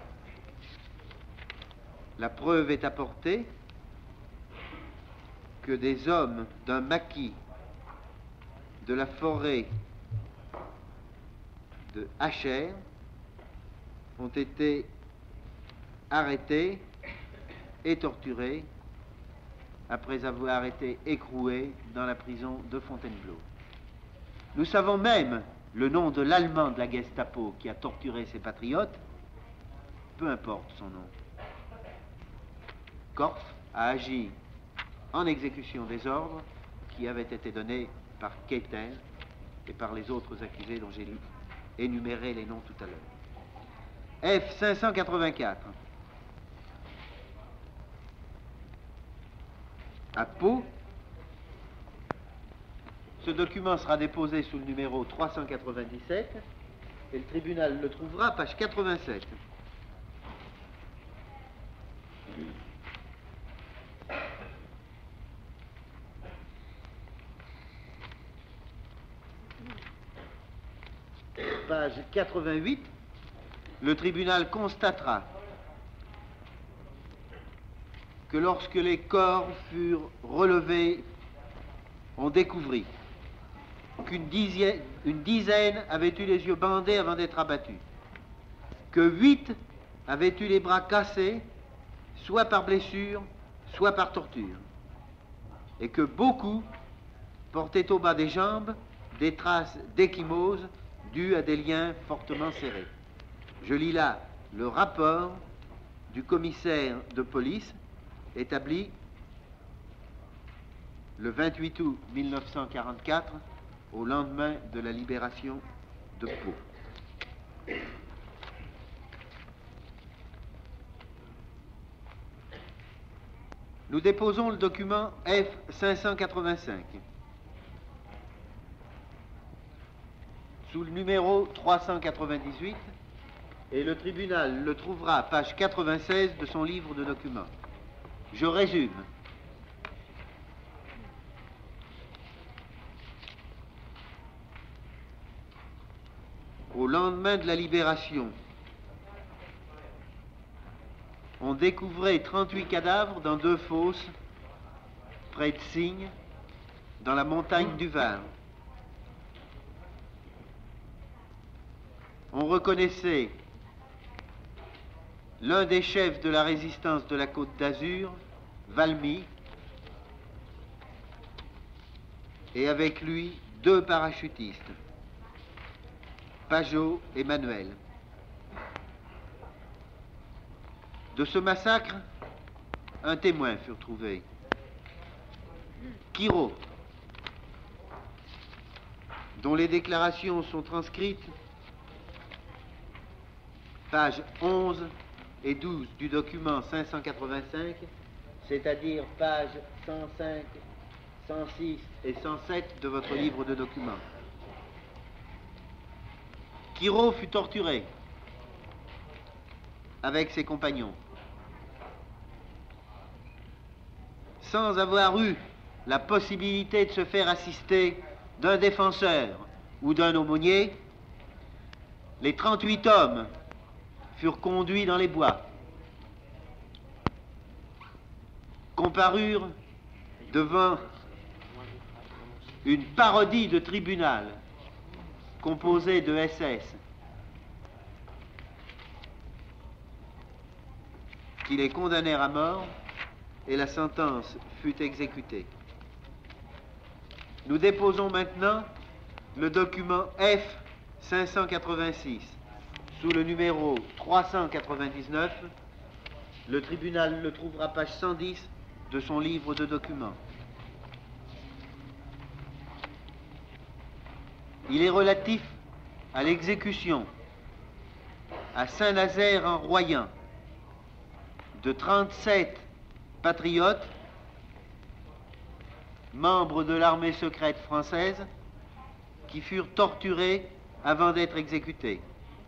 Speaker 1: la preuve est apportée que des hommes d'un maquis de la forêt de Hacher ont été arrêtés et torturés après avoir été écroués dans la prison de Fontainebleau. Nous savons même le nom de l'Allemand de la Gestapo qui a torturé ces patriotes, peu importe son nom. Korff a agi en exécution des ordres qui avaient été donnés par Keitel et par les autres accusés dont j'ai énuméré les noms tout à l'heure. F cinq cent quatre-vingt-quatre. À Pau, ce document sera déposé sous le numéro trois cent quatre-vingt-dix-sept et le tribunal le trouvera page quatre-vingt-sept. Page quatre-vingt-huit, le tribunal constatera que lorsque les corps furent relevés, on découvrit qu'une dizaine, une dizaine avaient eu les yeux bandés avant d'être abattus, que huit avaient eu les bras cassés, soit par blessure, soit par torture, et que beaucoup portaient au bas des jambes des traces d'échymose dues à des liens fortement serrés. Je lis là le rapport du commissaire de police établi le vingt-huit août mille neuf cent quarante-quatre, au lendemain de la libération de Pau. Nous déposons le document F cinq cent quatre-vingt-cinq sous le numéro trois cent quatre-vingt-dix-huit et le tribunal le trouvera page quatre-vingt-seize de son livre de documents. Je résume. Au lendemain de la libération, on découvrait trente-huit cadavres dans deux fosses près de Signes, dans la montagne du Var. On reconnaissait l'un des chefs de la résistance de la Côte d'Azur, Valmy, et avec lui deux parachutistes, Pajot et Manuel. De ce massacre, un témoin fut trouvé, Quiraut, dont les déclarations sont transcrites pages onze et douze du document cinq cent quatre-vingt-cinq, c'est-à-dire pages cent cinq, cent six et cent sept de votre livre de documents. Quiraut fut torturé avec ses compagnons, sans avoir eu la possibilité de se faire assister d'un défenseur ou d'un aumônier. Les trente-huit hommes furent conduits dans les bois, comparurent devant une parodie de tribunal composée de S S qui les condamnèrent à mort et la sentence fut exécutée. Nous déposons maintenant le document F cinq cent quatre-vingt-six sous le numéro trois cent quatre-vingt-dix-neuf. Le tribunal le trouvera page cent dix de son livre de documents. Il est relatif à l'exécution à Saint-Nazaire en Royan de trente-sept patriotes, membres de l'armée secrète française, qui furent torturés avant d'être exécutés.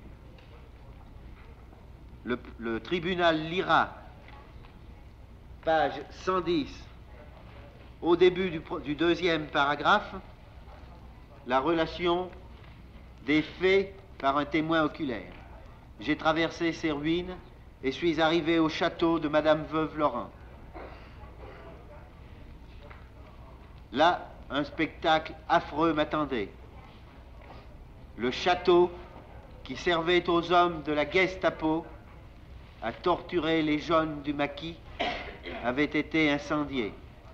Speaker 1: Le, le tribunal lira, page cent dix, au début du, du deuxième paragraphe, la relation des faits par un témoin oculaire. J'ai traversé ces ruines et suis arrivé au château de Madame Veuve Laurent. Là, un spectacle affreux m'attendait. Le château, qui servait aux hommes de la Gestapo à torturer les jeunes du maquis, avait été incendié.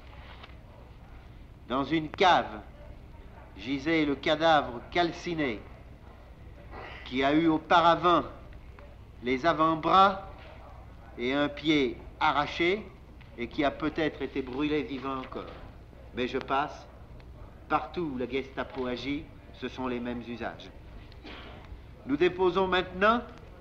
Speaker 1: Dans une cave gisait le cadavre calciné qui a eu auparavant les avant-bras et un pied arraché et qui a peut-être été brûlé vivant encore. Mais je passe, partout où la Gestapo agit, ce sont les mêmes usages. Nous déposons maintenant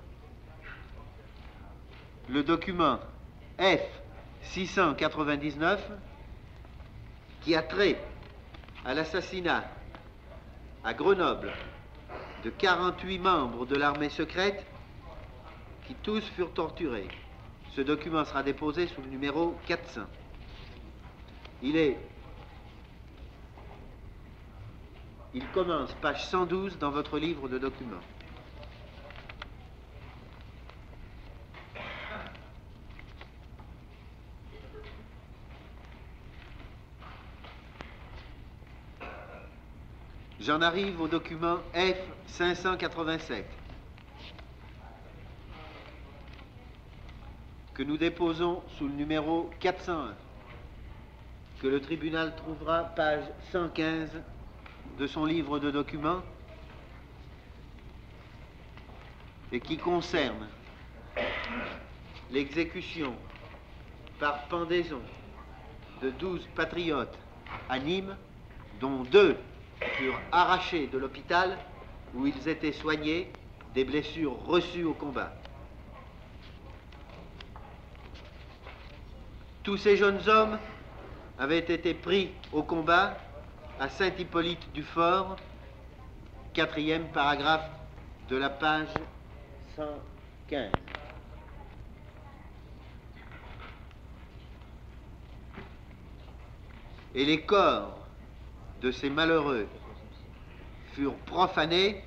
Speaker 1: le document F six cent quatre-vingt-dix-neuf qui a trait à l'assassinat à Grenoble de quarante-huit membres de l'armée secrète qui tous furent torturés. Ce document sera déposé sous le numéro quatre cents. Il est Il commence page cent douze dans votre livre de documents. J'en arrive au document F cinq cent quatre-vingt-sept que nous déposons sous le numéro quatre cent un, que le tribunal trouvera page cent quinze de son livre de documents et qui concerne l'exécution par pendaison de douze patriotes à Nîmes, dont deux furent arrachés de l'hôpital où ils étaient soignés des blessures reçues au combat. Tous ces jeunes hommes avaient été pris au combat à Saint-Hippolyte-du-Fort, quatrième paragraphe de la page cent quinze. Et les corps de ces malheureux furent profanés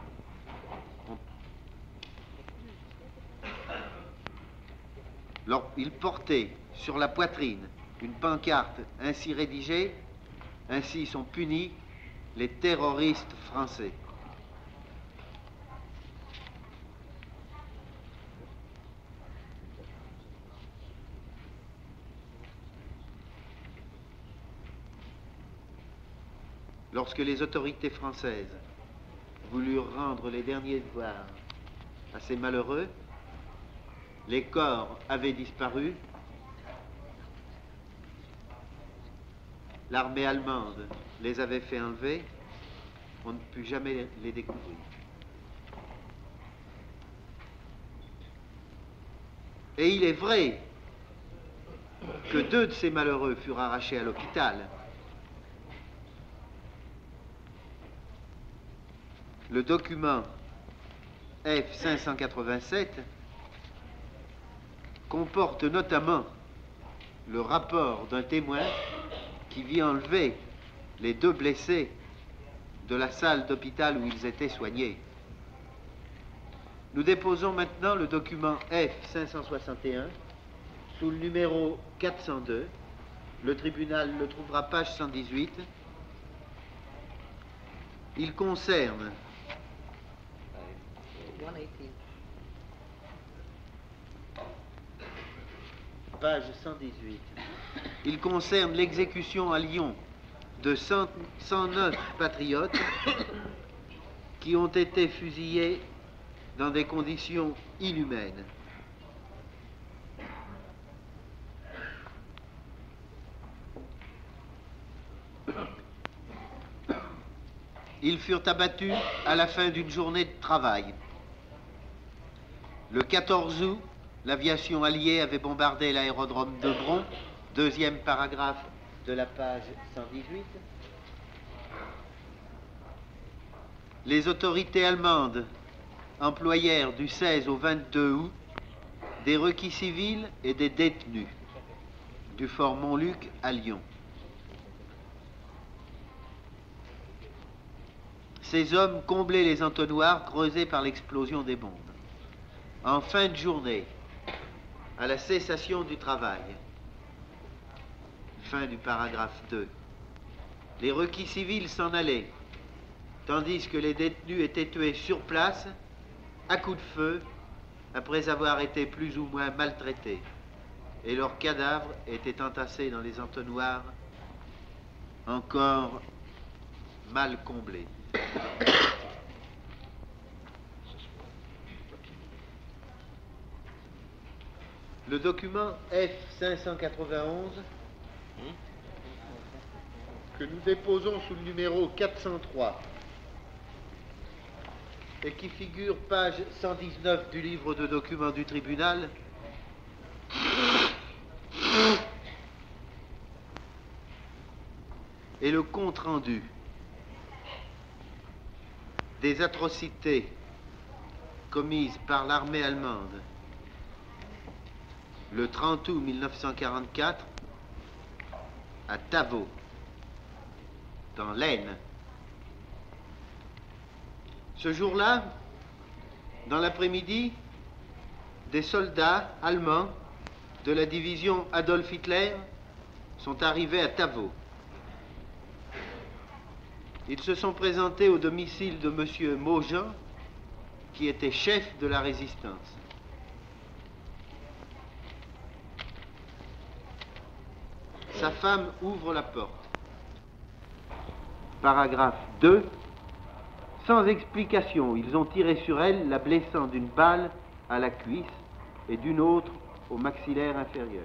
Speaker 1: leur, il portait sur la poitrine une pancarte ainsi rédigée: ainsi sont punis les terroristes français. Lorsque les autorités françaises voulurent rendre les derniers devoirs à ces malheureux, les corps avaient disparu, l'armée allemande les avait fait enlever, on ne put jamais les découvrir. Et il est vrai que deux de ces malheureux furent arrachés à l'hôpital. Le document F cinq cent quatre-vingt-sept comporte notamment le rapport d'un témoin qui vit enlever les deux blessés de la salle d'hôpital où ils étaient soignés. Nous déposons maintenant le document F cinq cent soixante et un sous le numéro quatre cent deux. Le tribunal le trouvera page cent dix-huit. Il concerne page cent dix-huit. Il concerne l'exécution à Lyon de cent, cent neuf patriotes qui ont été fusillés dans des conditions inhumaines. Ils furent abattus à la fin d'une journée de travail. Le quatorze août, l'aviation alliée avait bombardé l'aérodrome de Bron, deuxième paragraphe de la page cent dix-huit. Les autorités allemandes employèrent du seize au vingt-deux août des requis civils et des détenus du fort Montluc à Lyon. Ces hommes comblaient les entonnoirs creusés par l'explosion des bombes. En fin de journée, à la cessation du travail, fin du paragraphe deux, les requis civils s'en allaient, tandis que les détenus étaient tués sur place, à coups de feu, après avoir été plus ou moins maltraités, et leurs cadavres étaient entassés dans les entonnoirs, encore mal comblés. Le document F cinq cent quatre-vingt-onze, que nous déposons sous le numéro quatre cent trois, et qui figure page cent dix-neuf du livre de documents du tribunal, est le compte-rendu des atrocités commises par l'armée allemande le trente août mille neuf cent quarante-quatre à Tavaux, dans l'Aisne. Ce jour-là, dans l'après-midi, des soldats allemands de la division Adolf Hitler sont arrivés à Tavaux. Ils se sont présentés au domicile de M. Maujean, qui était chef de la résistance. Sa femme ouvre la porte. Paragraphe deux. Sans explication, ils ont tiré sur elle, la blessant d'une balle à la cuisse et d'une autre au maxillaire inférieur.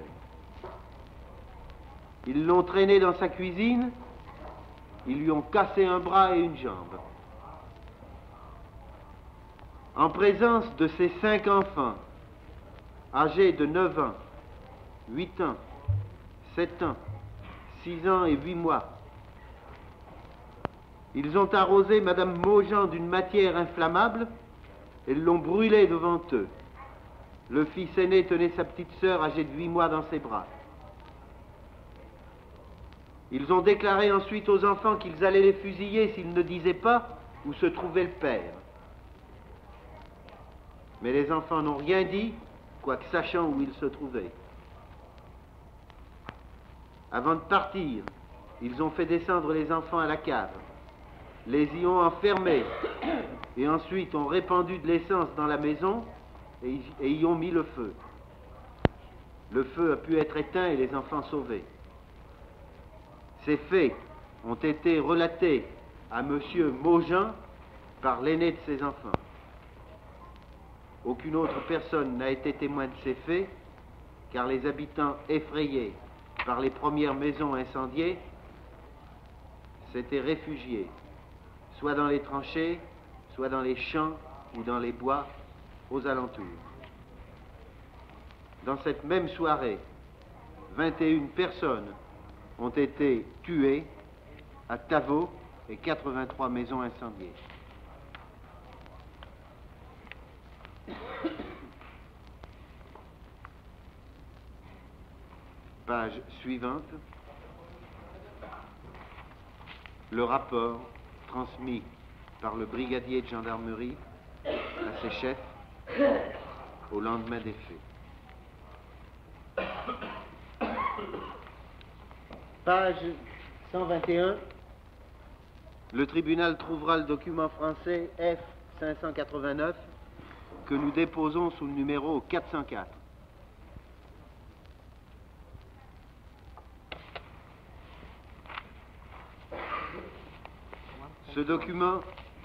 Speaker 1: Ils l'ont traînée dans sa cuisine, ils lui ont cassé un bras et une jambe. En présence de ses cinq enfants, âgés de neuf ans, huit ans, sept ans, six ans et huit mois, ils ont arrosé Madame Maujean d'une matière inflammable et l'ont brûlée devant eux. Le fils aîné tenait sa petite sœur âgée de huit mois dans ses bras. Ils ont déclaré ensuite aux enfants qu'ils allaient les fusiller s'ils ne disaient pas où se trouvait le père. Mais les enfants n'ont rien dit, quoique sachant où il se trouvait. Avant de partir, ils ont fait descendre les enfants à la cave, les y ont enfermés, et ensuite ont répandu de l'essence dans la maison et y, et y ont mis le feu. Le feu a pu être éteint et les enfants sauvés. Ces faits ont été relatés à M. Maujean par l'aîné de ses enfants. Aucune autre personne n'a été témoin de ces faits, car les habitants effrayés par les premières maisons incendiées s'étaient réfugiés, soit dans les tranchées, soit dans les champs ou dans les bois aux alentours. Dans cette même soirée, vingt et une personnes ont été tuées à Tavaux et quatre-vingt-trois maisons incendiées. Page suivante. Le rapport transmis par le brigadier de gendarmerie à ses chefs au lendemain des faits. Page cent vingt et un. Le tribunal trouvera le document français F cinq cent quatre-vingt-neuf que nous déposons sous le numéro quatre cent quatre. Ce document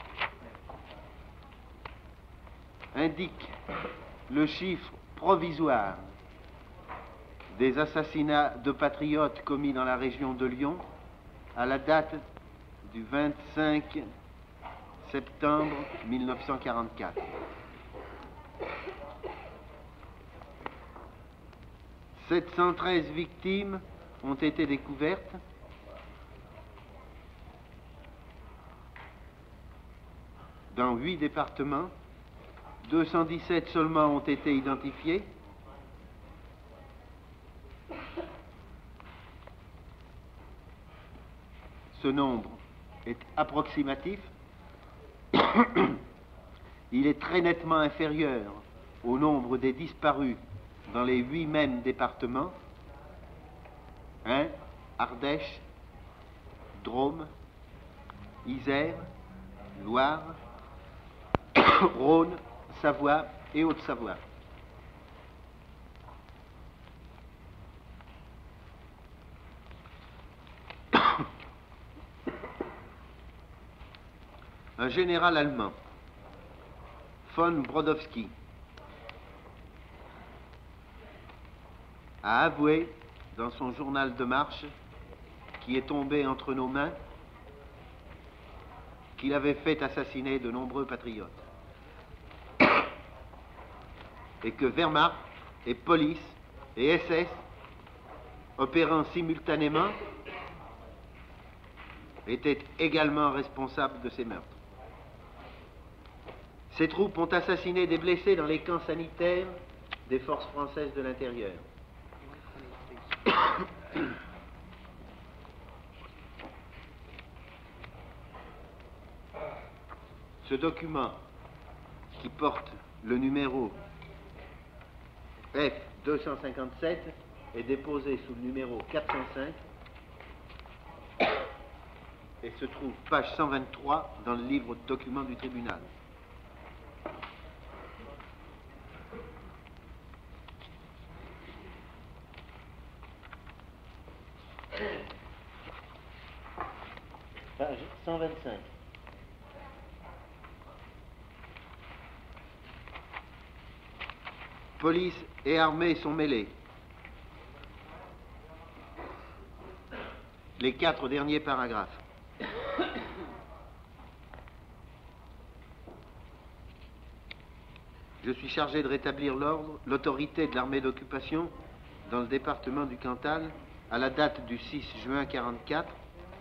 Speaker 1: indique le chiffre provisoire des assassinats de patriotes commis dans la région de Lyon à la date du vingt-cinq septembre mille neuf cent quarante-quatre. sept cent treize victimes ont été découvertes. Dans huit départements, deux cent dix-sept seulement ont été identifiés. Ce nombre est approximatif. Il est très nettement inférieur au nombre des disparus dans les huit mêmes départements. Ain, Ardèche, Drôme, Isère, Loire, Rhône, Savoie et Haute-Savoie. Un général allemand, von Brodowski, a avoué dans son journal de marche, qui est tombé entre nos mains, qu'il avait fait assassiner de nombreux patriotes. Et que Wehrmacht et police et S S, opérant simultanément, étaient également responsables de ces meurtres. Ces troupes ont assassiné des blessés dans les camps sanitaires des forces françaises de l'intérieur. Ce document, qui porte le numéro F deux cent cinquante-sept, est déposé sous le numéro quatre cent cinq et se trouve page cent vingt-trois dans le livre de documents du tribunal. Page cent vingt-cinq. Police et armée sont mêlés. Les quatre derniers paragraphes. Je suis chargé de rétablir l'ordre, l'autorité de l'armée d'occupation dans le département du Cantal à la date du six juin quarante-quatre.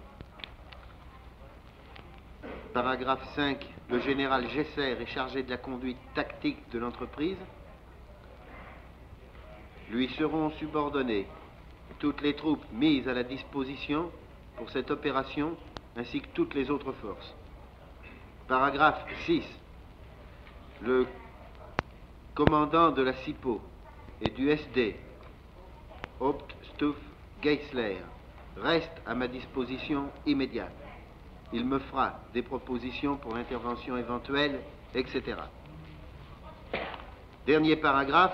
Speaker 1: Paragraphe cinq. Le général Gesser est chargé de la conduite tactique de l'entreprise. Lui seront subordonnées toutes les troupes mises à la disposition pour cette opération, ainsi que toutes les autres forces. Paragraphe six. Le commandant de la C I P O et du S D, Hauptstufe Geisler reste à ma disposition immédiate. Il me fera des propositions pour l'intervention éventuelle, et cetera. Dernier paragraphe.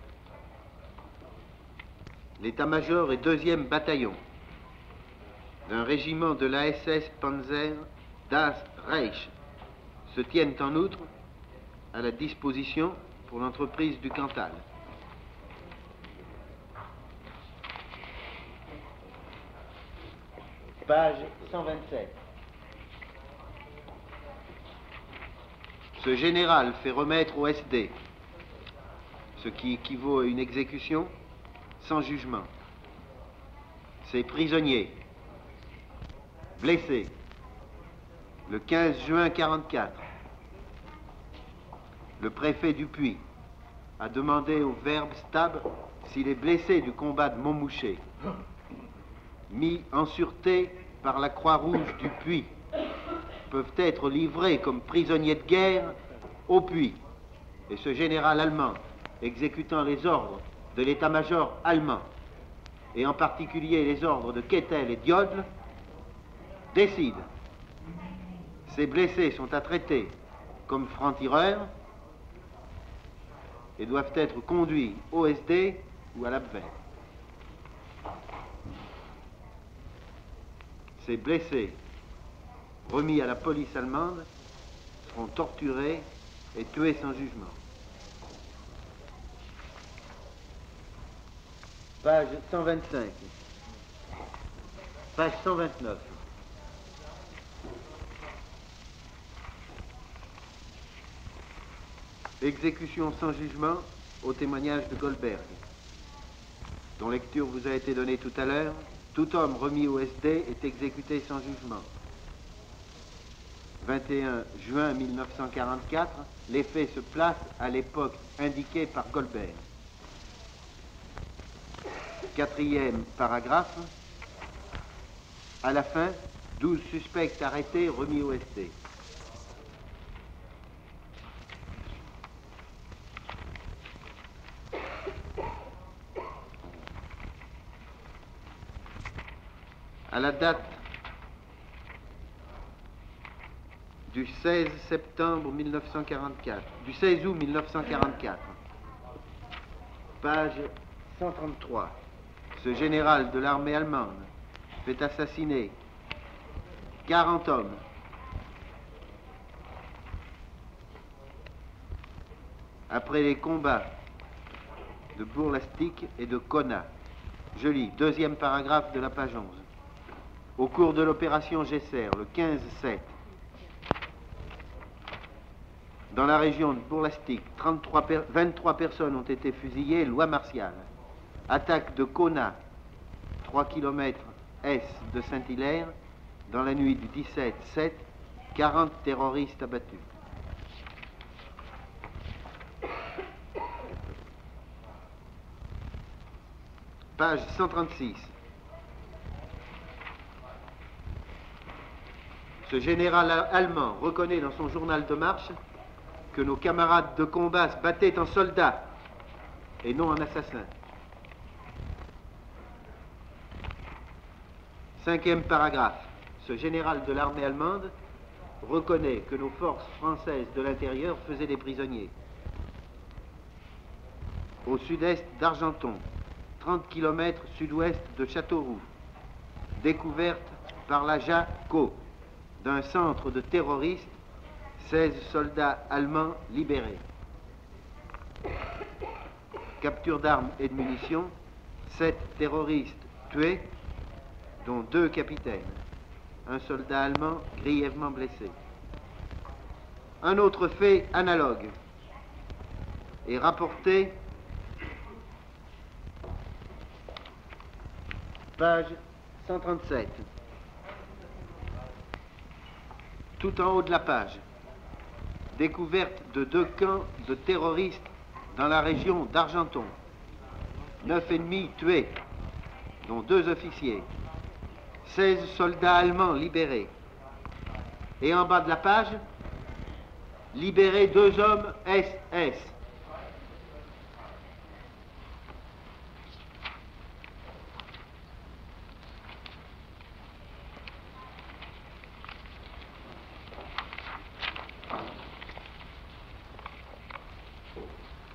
Speaker 1: L'état-major et deuxième bataillon d'un régiment de l'A S S Panzer das Reich se tiennent en outre à la disposition pour l'entreprise du Cantal. Page cent vingt-sept. Ce général fait remettre au S D, ce qui équivaut à une exécution sans jugement, ces prisonniers blessés le quinze juin quarante-quatre. Le préfet du Puy a demandé au Verbe Stab si les blessés du combat de Montmouché, mis en sûreté par la Croix-Rouge du Puy, peuvent être livrés comme prisonniers de guerre au Puy. Et ce général allemand, exécutant les ordres de l'état-major allemand, et en particulier les ordres de Kettel et Diodle, décide. Ces blessés sont à traiter comme francs-tireurs et doivent être conduits au S D ou à l'Abwehr. Ces blessés, remis à la police allemande, seront torturés et tués sans jugement. Page cent vingt-cinq. Page cent vingt-neuf. Exécution sans jugement au témoignage de Goldberg, dont lecture vous a été donnée tout à l'heure. Tout homme remis au S D est exécuté sans jugement. vingt et un juin mille neuf cent quarante-quatre, les faits se placent à l'époque indiquée par Goldberg. Quatrième paragraphe. À la fin, douze suspects arrêtés remis au S D. À la date du seize septembre mille neuf cent quarante-quatre, du seize août mille neuf cent quarante-quatre, page cent trente-trois, ce général de l'armée allemande fait assassiner quarante hommes après les combats de Bourlastic et de Kona. Je lis, deuxième paragraphe de la page onze. Au cours de l'opération Gesser, le quinze sept, dans la région de Bourlastic, vingt-trois personnes ont été fusillées, loi martiale. Attaque de Kona, trois kilomètres est de Saint-Hilaire, dans la nuit du dix-sept sept, quarante terroristes abattus. Page cent trente-six. Ce général allemand reconnaît dans son journal de marche que nos camarades de combat se battaient en soldats et non en assassins. Cinquième paragraphe. Ce général de l'armée allemande reconnaît que nos forces françaises de l'intérieur faisaient des prisonniers. Au sud-est d'Argenton, trente kilomètres sud-ouest de Châteauroux, découverte par la JACO d'un centre de terroristes, seize soldats allemands libérés. Capture d'armes et de munitions, sept terroristes tués, dont deux capitaines, un soldat allemand grièvement blessé. Un autre fait analogue est rapporté, page cent trente-sept. Tout en haut de la page, découverte de deux camps de terroristes dans la région d'Argenton. Neuf ennemis tués, dont deux officiers. Seize soldats allemands libérés. Et en bas de la page, libérés deux hommes S S.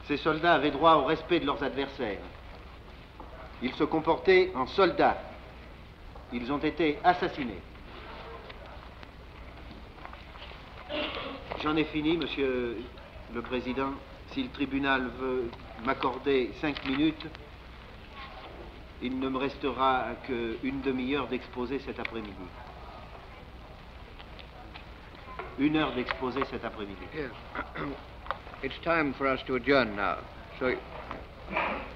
Speaker 1: Ces soldats avaient droit au respect de leurs adversaires. Ils se comportaient en soldats. Ils ont été assassinés. J'en ai fini, Monsieur le Président. Si le tribunal veut m'accorder cinq minutes, il ne me restera qu'une demi-heure d'exposé cet après-midi. Une heure d'exposé cet après-midi.
Speaker 2: Yes. It's time for us to adjourn now. So